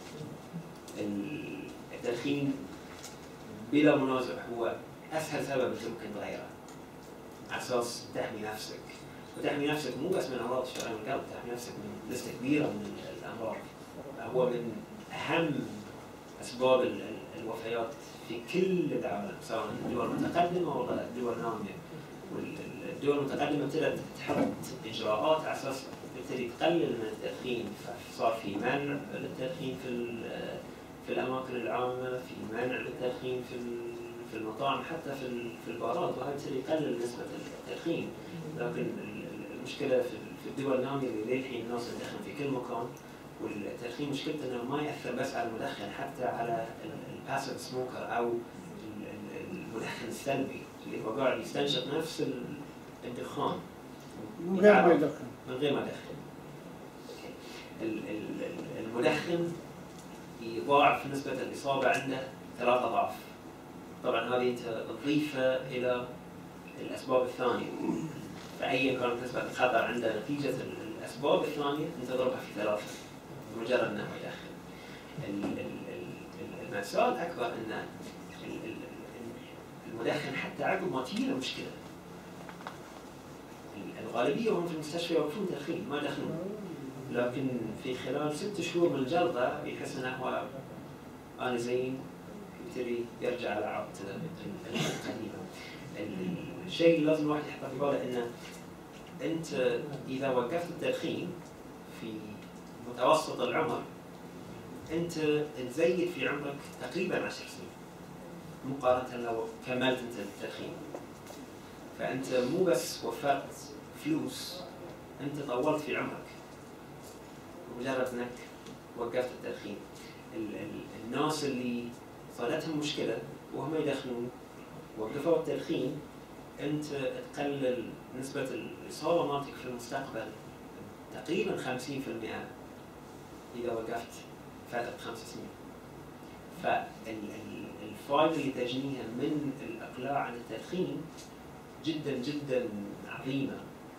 التدخين بلا منازع هو اسهل سبب انت ممكن تغيره على اساس تحمي نفسك، وتحمي نفسك مو بس من امراض الشرايين والقلب، تحمي نفسك من لسته كبيره من الامراض. هو من اهم اسباب الوفيات في كل العالم، سواء الدول المتقدمه ولا الدول الناميه. والدول المتقدمه ابتدت تحط اجراءات على اساس تبتدي تقلل من التدخين، فصار في منع للتدخين في في الاماكن العامه، في منع للتدخين في في المطاعم، حتى في في البارات، وهذا يبتدي يقلل نسبه التدخين. لكن المشكله في الدول الناميه اللي للحين الناس تدخن في كل مكان، والتدخين مشكلته انه ما ياثر بس على المدخن، حتى على الباسيف سموكر او المدخن السلبي اللي هو قاعد يستنشق نفس الدخان من غير ما يدخن. من غير ما يدخن. المدخن يضاعف نسبة الإصابة عنده ثلاث أضعاف. طبعا هذه أنت تضيفها إلى الأسباب الثانية، فأيا كانت نسبة الخطر عنده نتيجة الأسباب الثانية أنت تضربها في ثلاثة بمجرد أنه يدخن. المأساة الأكبر أن المدخن حتى عقب ما تجيله مشكلة، الغالبية هم في المستشفى يوقفون تدخين ما يدخنون، لكن في خلال ست شهور من الجلطه يحس انه هو انا زين، يبتدي يرجع على عادته القديمه. الشيء اللي لازم الواحد يحطه في باله انه انت اذا وقفت التدخين في متوسط العمر انت تزيد في عمرك تقريبا عشر سنين مقارنه لو كملت انت التدخين. فانت مو بس وفرت فلوس، انت طولت في عمرك بمجرد انك وقفت التدخين. الناس اللي صارتهم مشكله وهم يدخنون وقفوا التدخين، انت تقلل نسبه الاصابه مالتك في المستقبل تقريبا خمسين بالمئة اذا وقفت فتره خمس سنين. فالفائده اللي تجنيها من الاقلاع عن التدخين جدا جدا عظيمه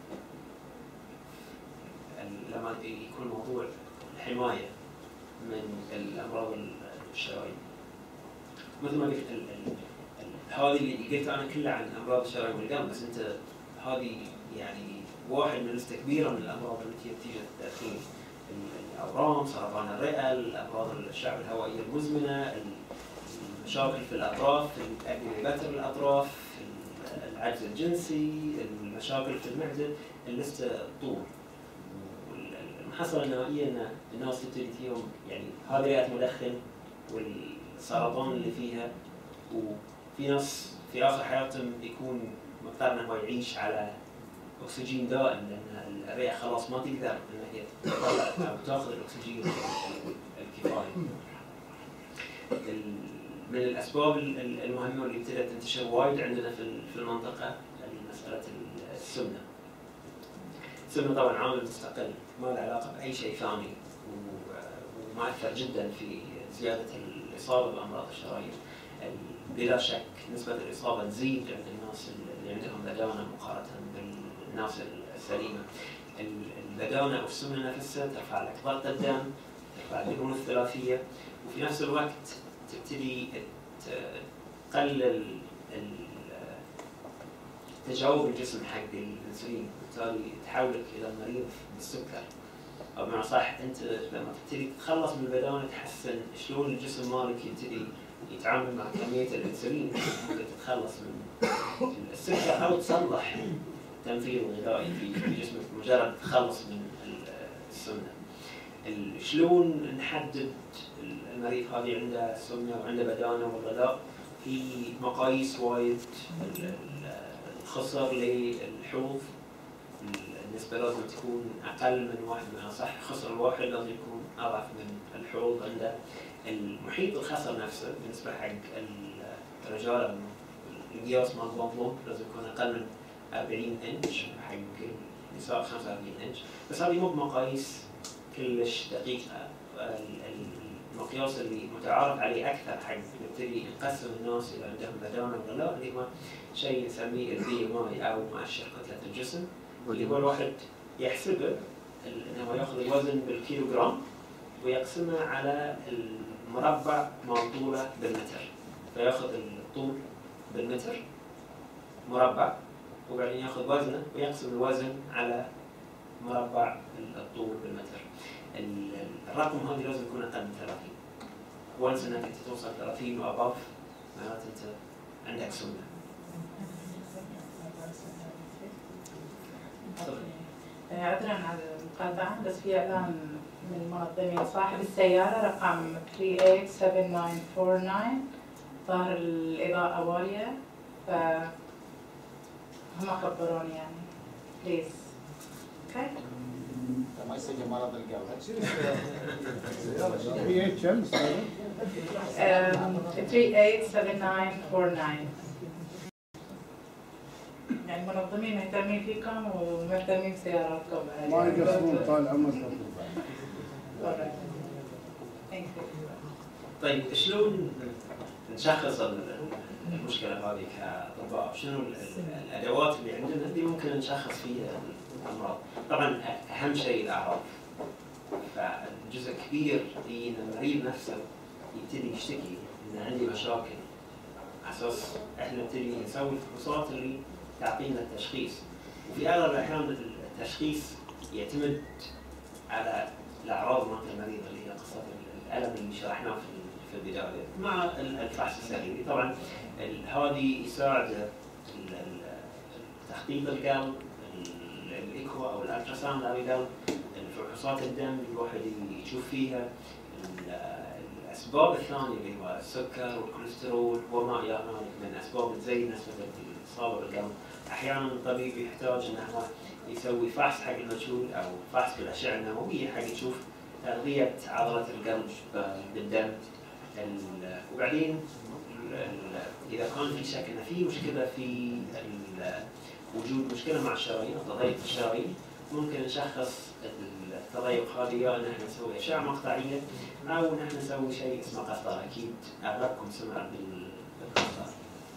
لما يكون موضوع الحمايه من الامراض الشرايين. مثل ما قلت هذه اللي قلت انا كلها عن امراض الشرايين والقلب، بس انت هذه يعني واحد من لسته كبيره من الامراض التي نتيجه التدخين: الاورام، سرطان الرئه، الامراض الشعب الهوائيه المزمنه، المشاكل في الاطراف، البتر الاطراف، العجز الجنسي، المشاكل في المعده، اللسته طول. المحصله النهائيه ان الناس تبتدي فيهم يعني هذه مدخن والسرطان اللي فيها، وفي ناس في اخر حياتهم يكون مضطر انه يعيش على اكسجين دائم لان الرئه خلاص ما تقدر ان هي تطلع او تاخذ الاكسجين الكفايه. من الاسباب المهمه اللي ابتدت تنتشر وايد عندنا في المنطقه مساله السمنه. السمنه طبعا عامل مستقل ما له علاقه باي شيء ثاني، ومؤثر جدا في زياده الاصابه بامراض الشرايين. بلا شك نسبه الاصابه تزيد عند الناس اللي عندهم بدانه مقارنه بالناس السليمه. البدانه او السمنه نفسها ترفع لك ضغط الدم، ترفع الدهون الثلاثيه، وفي نفس الوقت تبتدي تقلل تجاوب الجسم حق الانسولين، وبالتالي تحولك الى مريض بالسكر. او بمعنى صح انت لما تبتدي تتخلص من البدانه تحسن شلون الجسم مالك يبتدي يتعامل مع كميه الانسولين، ممكن تتخلص من السكر او تصلح التنفيذ الغذائي في جسمك مجرد تخلص من السمنه. شلون نحدد المريض هذه عنده سمنه وعنده بدانه والغذاء؟ في مقاييس وايد. الخصر للحوض النسبه لازم تكون اقل من واحد، من صح الخصر الواحد لازم يكون اضعف من الحوض عنده. المحيط الخصر نفسه بالنسبه حق الرجال القياس مال البنطلون لازم يكون اقل من أربعين انش، حق النساء خمسة وأربعين انش، بس هذه مو بمقاييس كلش دقيقه. المقياس اللي متعارف عليه اكثر حق نبتدي نقسم الناس اذا عندهم بدانه ولا لا، اللي هو شيء نسميه البي ام اي او مؤشر كتله الجسم، واللي هو الواحد يحسبه انه ياخذ الوزن بالكيلوغرام ويقسمه على المربع مال طوله بالمتر، فياخذ الطول بالمتر مربع، وبعدين ياخذ وزنه ويقسم الوزن على مربع الطول بالمتر. الرقم هذه لازم يكون اقل من ثلاثين. وانس انك انت توصل ثلاثين واباف معناته انت عندك سمنه. عذرا على المقاطعه، بس في اعلان من المنظمين صاحب السياره رقم ثلاثة ثمانية سبعة تسعة أربعة تسعة، ظاهر الاضاءه واليه، فهم خبروني يعني بليز. اوكي؟ ما يسجل مرض القلب. هي كم ثلاثة ثمانية سبعة تسعة أربعة تسعة. يعني منظمين مهتمين فيكم ومهتمين بسياراتكم. ما يقصرون طال عمرك. طيب شلون نشخص المشكله هذه كاطباء؟ شنو الادوات اللي عندنا اللي ممكن نشخص فيها الامراض؟ طبعا اهم شيء الاعراض. فجزء كبير ان المريض نفسه يبتدي يشتكي ان عندي مشاكل، على اساس احنا نبتدي نسوي الفحوصات اللي تعطينا التشخيص. وفي اغلب الاحيان التشخيص يعتمد على الاعراض مالت المريض اللي هي قصه الالم اللي شرحناه في في البدايه مع الفحص السريري. طبعا هذه يساعد تخطيط القلب، الايكو او الالتراساوند على القلب، فحوصات الدم الواحد يشوف فيها الاسباب الثانيه اللي هو السكر والكوليسترول وما الى ذلك من اسباب تزيد نسبه الاصابه بالقلب. احيانا الطبيب يحتاج انه يسوي فحص حق المجهول او فحص بالاشعه النوويه حق يشوف تغذيه عضله القلب بالدم. وبعدين اذا كان في شك ان في مشكله في وجود مشكله مع الشرايين او تضيق الشرايين، ممكن نشخص التضيق هذه يا ان احنا نسوي اشعه مقطعيه او ان احنا نسوي شيء اسمه قسطره. اكيد اغلبكم سمع بالقسطره.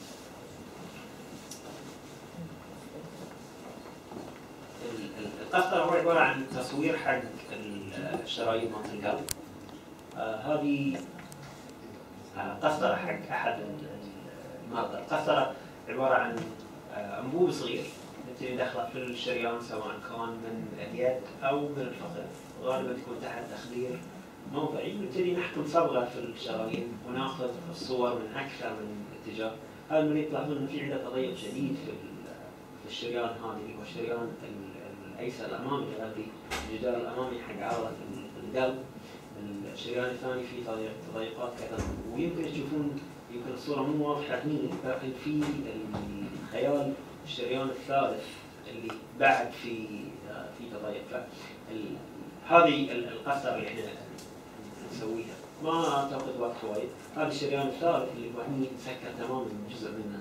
القسطره هو عباره عن تصوير حق الشرايين مالت القلب. آه هذه آه قسطره حق احد المرضى. القسطره عباره عن آه انبوب صغير نبتدي ندخله في الشريان سواء كان من اليد او من الفخذ، غالبا تكون تحت تخدير موضعي. نبتدي نحكم صبغه في الشرايين وناخذ الصور من اكثر من اتجاه. هذا المريض تلاحظون انه في عنده تضيق شديد في في الشريان هذا اللي هو الشريان الايسر الامامي الذي الجدار الامامي حق عضله القلب. الشريان الثاني فيه تضيقات كذا، ويمكن تشوفون يمكن الصوره مو واضحه هنا لكن في الخيال الشريان الثالث اللي بعد في في تضيق. هذه القسطره اللي احنا نسويها ما تاخذ وقت وايد. هذا الشريان الثالث اللي هو هني مسكر تماما جزء منه.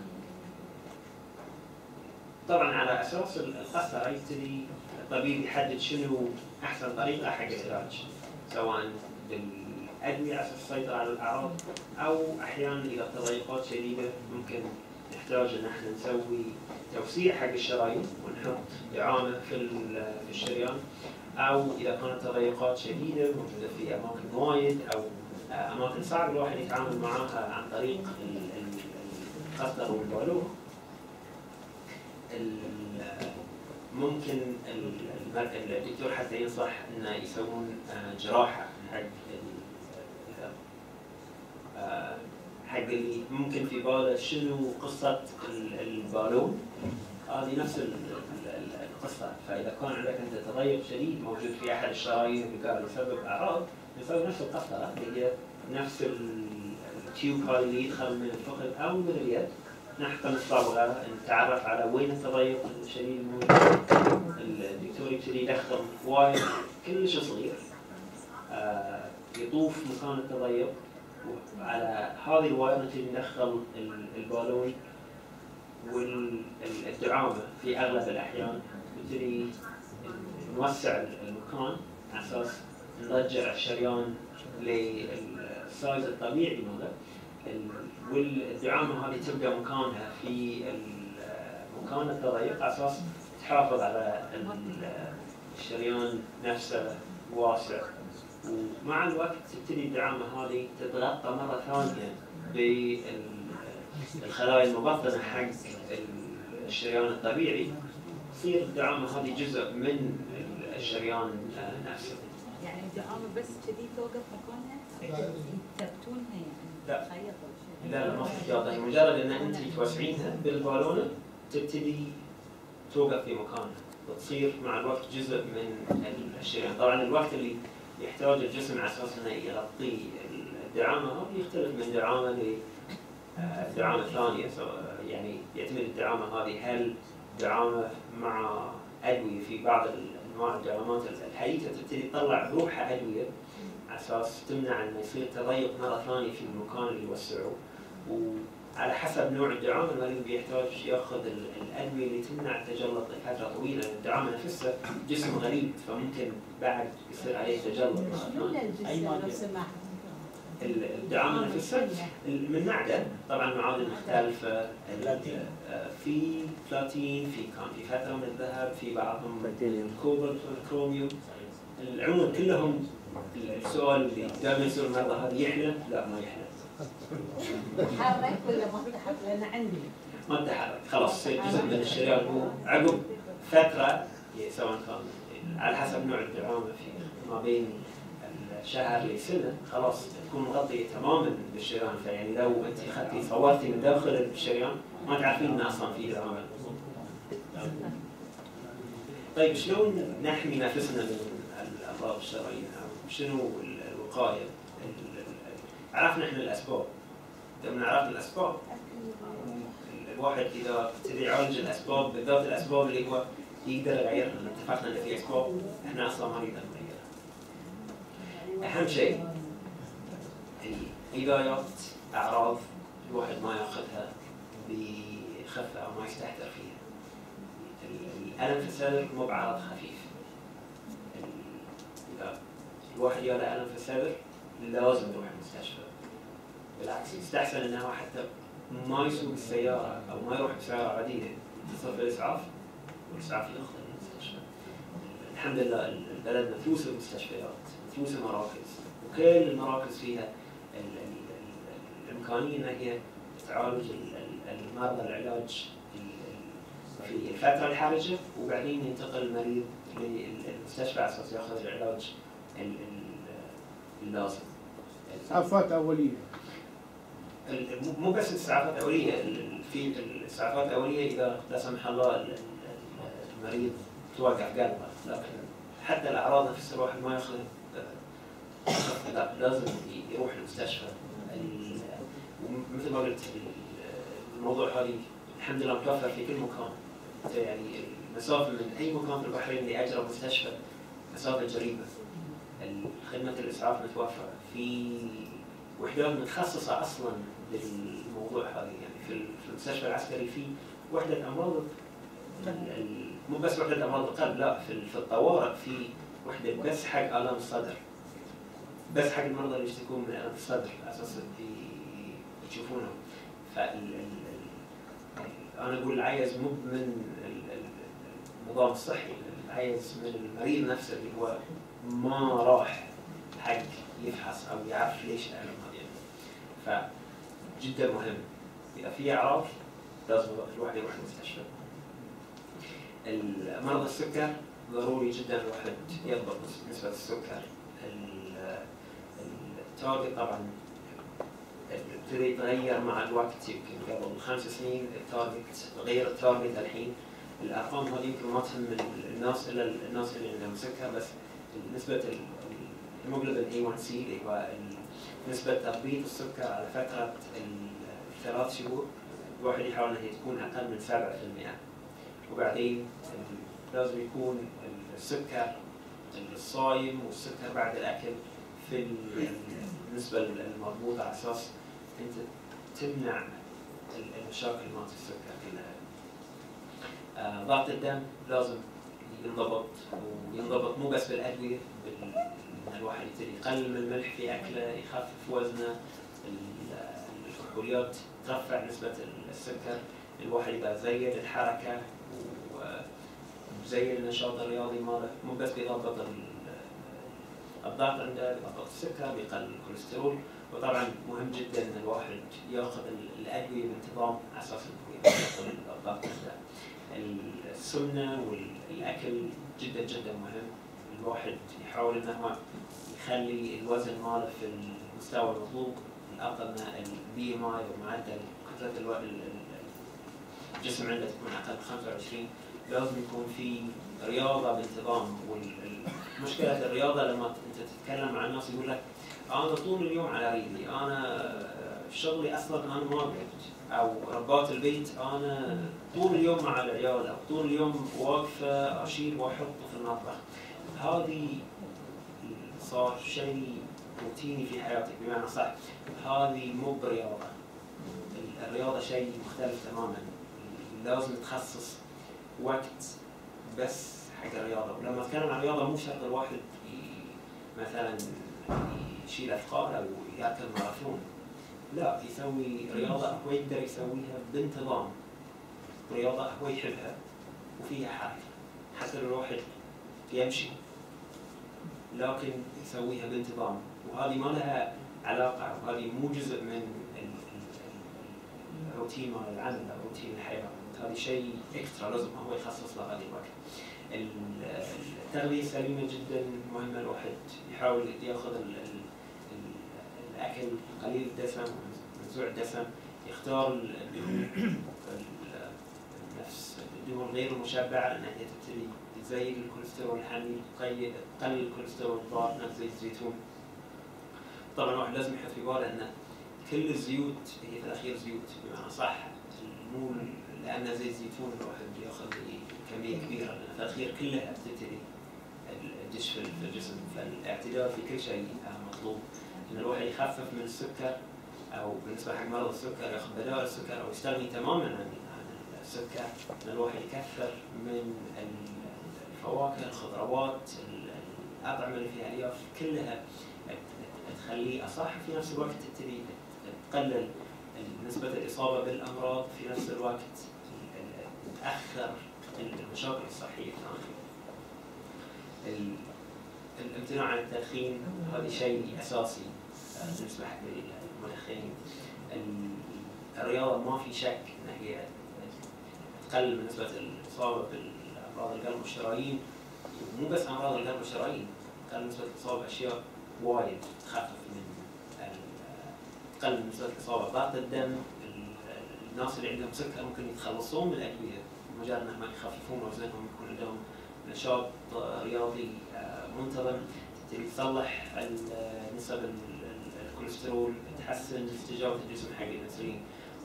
طبعا على اساس القسطره يبتدي الطبيب يحدد شنو احسن طريقه حق العلاج، سواء بالادويه على اساس السيطره على الاعراض او احيانا اذا التضيقات شديده ممكن نحتاج ان احنا نسوي توسيع حق الشرايين ونحط دعامه في الشريان، او اذا كانت تضيقات شديده موجوده في اماكن وايد او اماكن صعب الواحد يتعامل معاها عن طريق القسطره والبالون. ممكن الدكتور حتى ينصح انه يسوون جراحه حق حق اللي ممكن في باله شنو قصه البالون. هذه نفس القصه. فاذا كان عندك انت تضيق شديد موجود في احد الشرايين اللي قاعد يسبب اعراض، نسوي نفس القسطره اللي هي نفس التيوب هذا اللي يدخل من الفخذ او من اليد. نحقن الصبغه، نتعرف على وين التضيق الشديد الموجود. الدكتور يبتدي يدخل وايد كلش صغير آه يطوف مكان التضيق، وعلى هذه الواير نبتدي ندخل البالون والدعامه في اغلب الاحيان. نبتدي نوسع المكان على اساس نرجع الشريان للسايز الطبيعي ماله، والدعامه هذه تبقى مكانها في مكان التضيق على اساس تحافظ على الشريان نفسه واسع. ومع الوقت تبتدي الدعامه هذه تتغطى مره ثانيه بالخلايا المبطنه حق الشريان الطبيعي، تصير الدعامه هذه جزء من الشريان نفسه. يعني الدعامه بس كذي توقف مكانها؟ يثبتونها يعني؟ لا لا لا ما في احتياط، مجرد ان انت توسعينها بالبالونه تبتدي توقف في مكانها وتصير مع الوقت جزء من الشريان. طبعا الوقت اللي يحتاج الجسم على اساس انه يغطي الدعامه هذه يختلف من دعامه لدعامه ثانيه. يعني يعتمد الدعامه هذه هل دعامه مع ادويه. في بعض انواع الدعامات الحديثه تبتدي تطلع بروحها ادويه على اساس تمنع انه يصير تضيق مره ثانيه في المكان اللي يوسعوه. وعلى حسب نوع الدعامه المريض بيحتاج ياخذ الادويه اللي تمنع التجلط لفتره طويله. الدعامه نفسها جسم غريب فممكن بعد يصير عليه تجلط. اي ماده؟ لو سمحت. الدعامه نفسها من معدن، طبعا معادن مختلفه. في بلاتين، في كان في فتره من الذهب، في بعضهم الكوبالت والكروميوم. العموم كلهم السؤال اللي دائما يصير المرضى هذا يحلى؟ لا ما يحلى. تحرك ولا ما تحرك؟ لان عندي ما تحرك خلاص يصير جزء من الشريان. هو عقب فتره سواء كان على حسب نوع الدعامه في ما بين الشهر لسنه خلاص تكون مغطيه تماما بالشريان، فيعني لو انت اخذتي صورتي من داخل الشريان ما تعرفين ان اصلا في دعامه. طيب شلون نحمي نفسنا من الامراض الشرعيه؟ او شنو الوقايه؟ عرفنا احنا الاسباب. لما عرفنا الاسباب الواحد اذا ابتدى يعالج الاسباب، بالذات الاسباب اللي هو يقدر يغيرها، اتفقنا ان في اسباب احنا اصلا ما نقدر نغيرها. اهم شيء البدايات، اعراض الواحد ما ياخذها بخفه او ما يستهتر فيها. الالم في الصدر مو بعرض خفيف. اذا الواحد يا الم في الصدر لازم يروح المستشفى. بالعكس يستحسن انه حتى ما يسوق السياره او ما يروح بسياره عاديه، يتصل بالاسعاف والاسعاف ياخذه المستشفى. الحمد لله البلد مفلوس المستشفيات، مفلوس المراكز، وكل المراكز فيها الامكانيه ان هي تعالج المرضى العلاج في الفتره الحرجه، وبعدين ينتقل المريض للمستشفى على اساس ياخذ العلاج اللازم. اسعافات اوليه. مو بس الاسعافات الاوليه، في الاسعافات الاوليه اذا لا سمح الله المريض توقف قلبه، لكن حتى الاعراض نفسها الواحد ما ياخذ، لا لازم يروح المستشفى. ومثل ما قلت الموضوع هذه الحمد لله متوفر في كل مكان، يعني المسافه من اي مكان في البحرين لاجرى مستشفى مسافه قريبه. خدمه الاسعاف متوفره في وحدات متخصصه اصلا بالموضوع هذا، يعني في المستشفى العسكري في وحده امراض، مو بس وحده امراض القلب، لا في الطوارئ في وحده بس حق الام الصدر، بس حق المرضى اللي يشتكون من الام الصدر على اساس يشوفونهم. فال انا اقول العيز مو من النظام الصحي، العيز من المريض نفسه اللي هو ما راح حق يفحص او يعرف ليش الالم هذا. فجدا مهم اذا في اعراض لازم الواحد يروح المستشفى. مرضى السكر ضروري جدا الواحد يضبط نسبه السكر. التارجت طبعا ابتدى يتغير مع الوقت، يمكن قبل خمس سنين التارجت غير التارجت الحين. الارقام هذه يمكن ما تهم الناس الا الناس اللي عندهم سكر، بس نسبه الهيموجلوبين إيه وان سي اللي هو نسبه تضبيط السكر على فتره الثلاث شهور الواحد يحاول انها تكون اقل من سبعة بالمئة. وبعدين لازم يكون السكر الصايم والسكر بعد الاكل في النسبه المضبوطه على اساس انت تمنع المشاكل مالت السكر كلها. آه ضغط الدم لازم ينضبط، وينضبط مو بس بالادويه، بال الواحد يبتدي يقلل من الملح في اكله، يخفف وزنه. الكحوليات ترفع نسبه السكر، الواحد يبقى زيد الحركه وزي النشاط الرياضي ماله، مو بس بيضبط الضغط عنده، بيضبط السكر، بيقلل الكوليسترول. وطبعا مهم جدا ان الواحد ياخذ الادويه بانتظام على اساس انه يضبط الضغط عنده. السمنه والاكل جدا جدا مهم. الواحد يحاول انه يخلي الوزن ماله في المستوى المطلوب، الافضل ان البي ام اي ومعدل كتله الجسم عنده تكون اقل من خمسة وعشرين. لازم يكون في رياضه بانتظام. والمشكله الرياضه لما انت تتكلم مع الناس يقول لك انا طول اليوم على ريلي، انا شغلي اصلا انا ما قعدت، او ربات البيت انا طول اليوم مع العيال، او طول اليوم واقفه اشيل واحط في المطبخ. هذه صار شيء روتيني في حياتك، بمعنى صح هذه مو برياضه. الرياضه شيء مختلف تماما. لازم تخصص وقت بس حق الرياضه. ولما اتكلم عن الرياضه مو شرط الواحد مثلا يشيل اثقال او يركض ماراثون، لا، يسوي رياضه هو يقدر يسويها بانتظام، رياضه هو يحبها وفيها حركه، حتى لو الواحد يمشي لكن يسويها بانتظام. وهذه ما لها علاقه، وهذه مو جزء من الروتين مال العمل او روتين الحياه، هذا شيء اكسترا لازم هو يخصص له هذه الوقت. التغذية السليمة جدا مهمة. الواحد يحاول ياخذ ال ال الأكل قليل الدسم منزوع الدسم، يختار نفس الدهون غير المشبعة لأنها هي تبتدي تزيد الكوليسترول الحميد، تقلل الكوليسترول الضار نفس زيت الزيتون. طبعا الواحد لازم يحط في باله أن كل الزيوت هي في الأخير زيوت بمعنى صح، مو لأن زيت الزيتون الواحد ياخذ كمية كبيرة، لأن في الأخير كلها بتبتدي تدش في الجسم. فالاعتدال في كل شيء مطلوب. إن الواحد يخفف من السكر، أو بالنسبة حق مرض السكر ياخذ بدائل السكر أو يستغني تماما عن السكر. إن الواحد يكثر من الفواكه، الخضروات، الأطعمة اللي فيها ألياف، كلها تخليه أصح، في نفس الوقت تبتدي تقلل نسبة الإصابة بالأمراض، في نفس الوقت تأخر المشاكل الصحية الثانية. الامتناع عن التدخين هذا شيء أساسي بالنسبة حق المدخنين. الرياضة ما في شك أن هي تقلل من نسبة الإصابة بالأمراض القلب والشرايين، ومو بس أمراض القلب والشرايين، تقلل نسبة الإصابة بأشياء وايد، تخفف من تقلل من نسبة الإصابة بضغط الدم. الناس اللي عندهم سكر ممكن يتخلصون من الأدوية مجرد أنهم يخففون وزنهم، يكون عندهم نشاط رياضي منتظم، تبتدي تصلح نسب الكوليسترول، تحسن استجابة الجسم حق الأنسولين.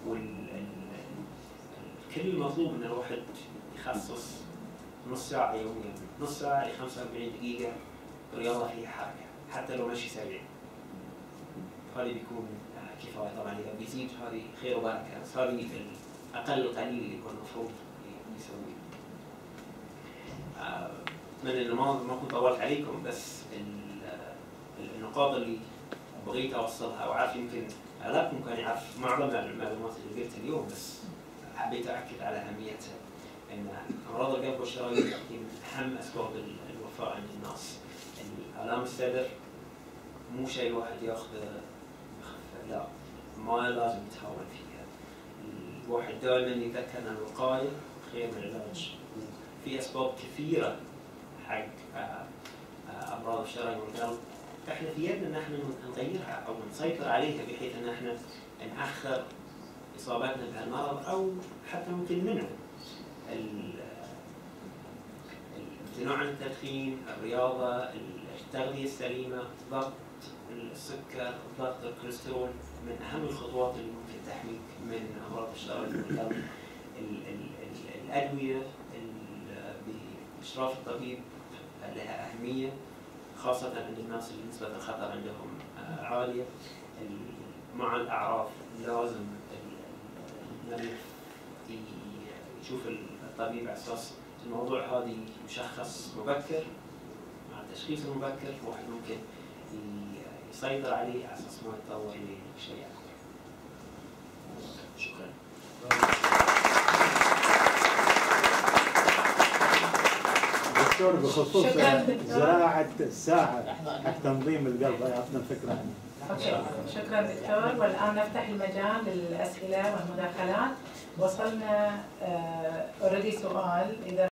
والكل المطلوب أن الواحد يخصص نص ساعة يوميا، نص ساعة ل خمسة وأربعين دقيقة رياضة فيها حركة، حتى لو مشي سريع. هذا بيكون كفاية. طبعا إذا بيزيد هذه خير وبركة، بس هذه الأقل القليل اللي يكون المفروض يسويه. أتمنى إنه ما ما كنت طولت عليكم، بس النقاط اللي بغيت أوصلها، وعارف يمكن أغلبكم كان يعرف معظم المعلومات اللي قلتها اليوم، بس حبيت أؤكد على أهميتها. إن أمراض القلب والشرايين هي من أهم أسباب الوفاة عند الناس. آلام الصدر مو شيء الواحد ياخذه بخفة، لا، ما لازم يتهاون فيها. الواحد دائما يتذكر أن الوقاية خير من العلاج. في أسباب كثيرة حق أمراض الشرايين والقلب، احنا في يدنا ان احنا نغيرها او نسيطر عليها، بحيث ان احنا نأخر اصابتنا بهالمرض، او حتى ممكن منعه. الامتناع عن التدخين، الرياضة، التغذية السليمة، ضبط السكر، ضبط الكوليسترول من اهم الخطوات اللي ممكن تحميك من امراض الشرايين والقلب. الادوية باشراف الطبيب لها اهمية، خاصة عند الناس اللي نسبة الخطر عندهم عالية. مع الأعراف لازم المريض يشوف الطبيب على أساس الموضوع هذا يشخص مبكر. مع التشخيص المبكر واحد ممكن يسيطر عليه على أساس ما يتطور لشيء أكبر. شكرا. دكتور، بخصوص زراعة الساعة حق تنظيم القلب، أعطنا فكرة عنها. شكرا دكتور، والآن نفتح المجال للأسئلة والمداخلات. وصلنا اوريدي سؤال إذا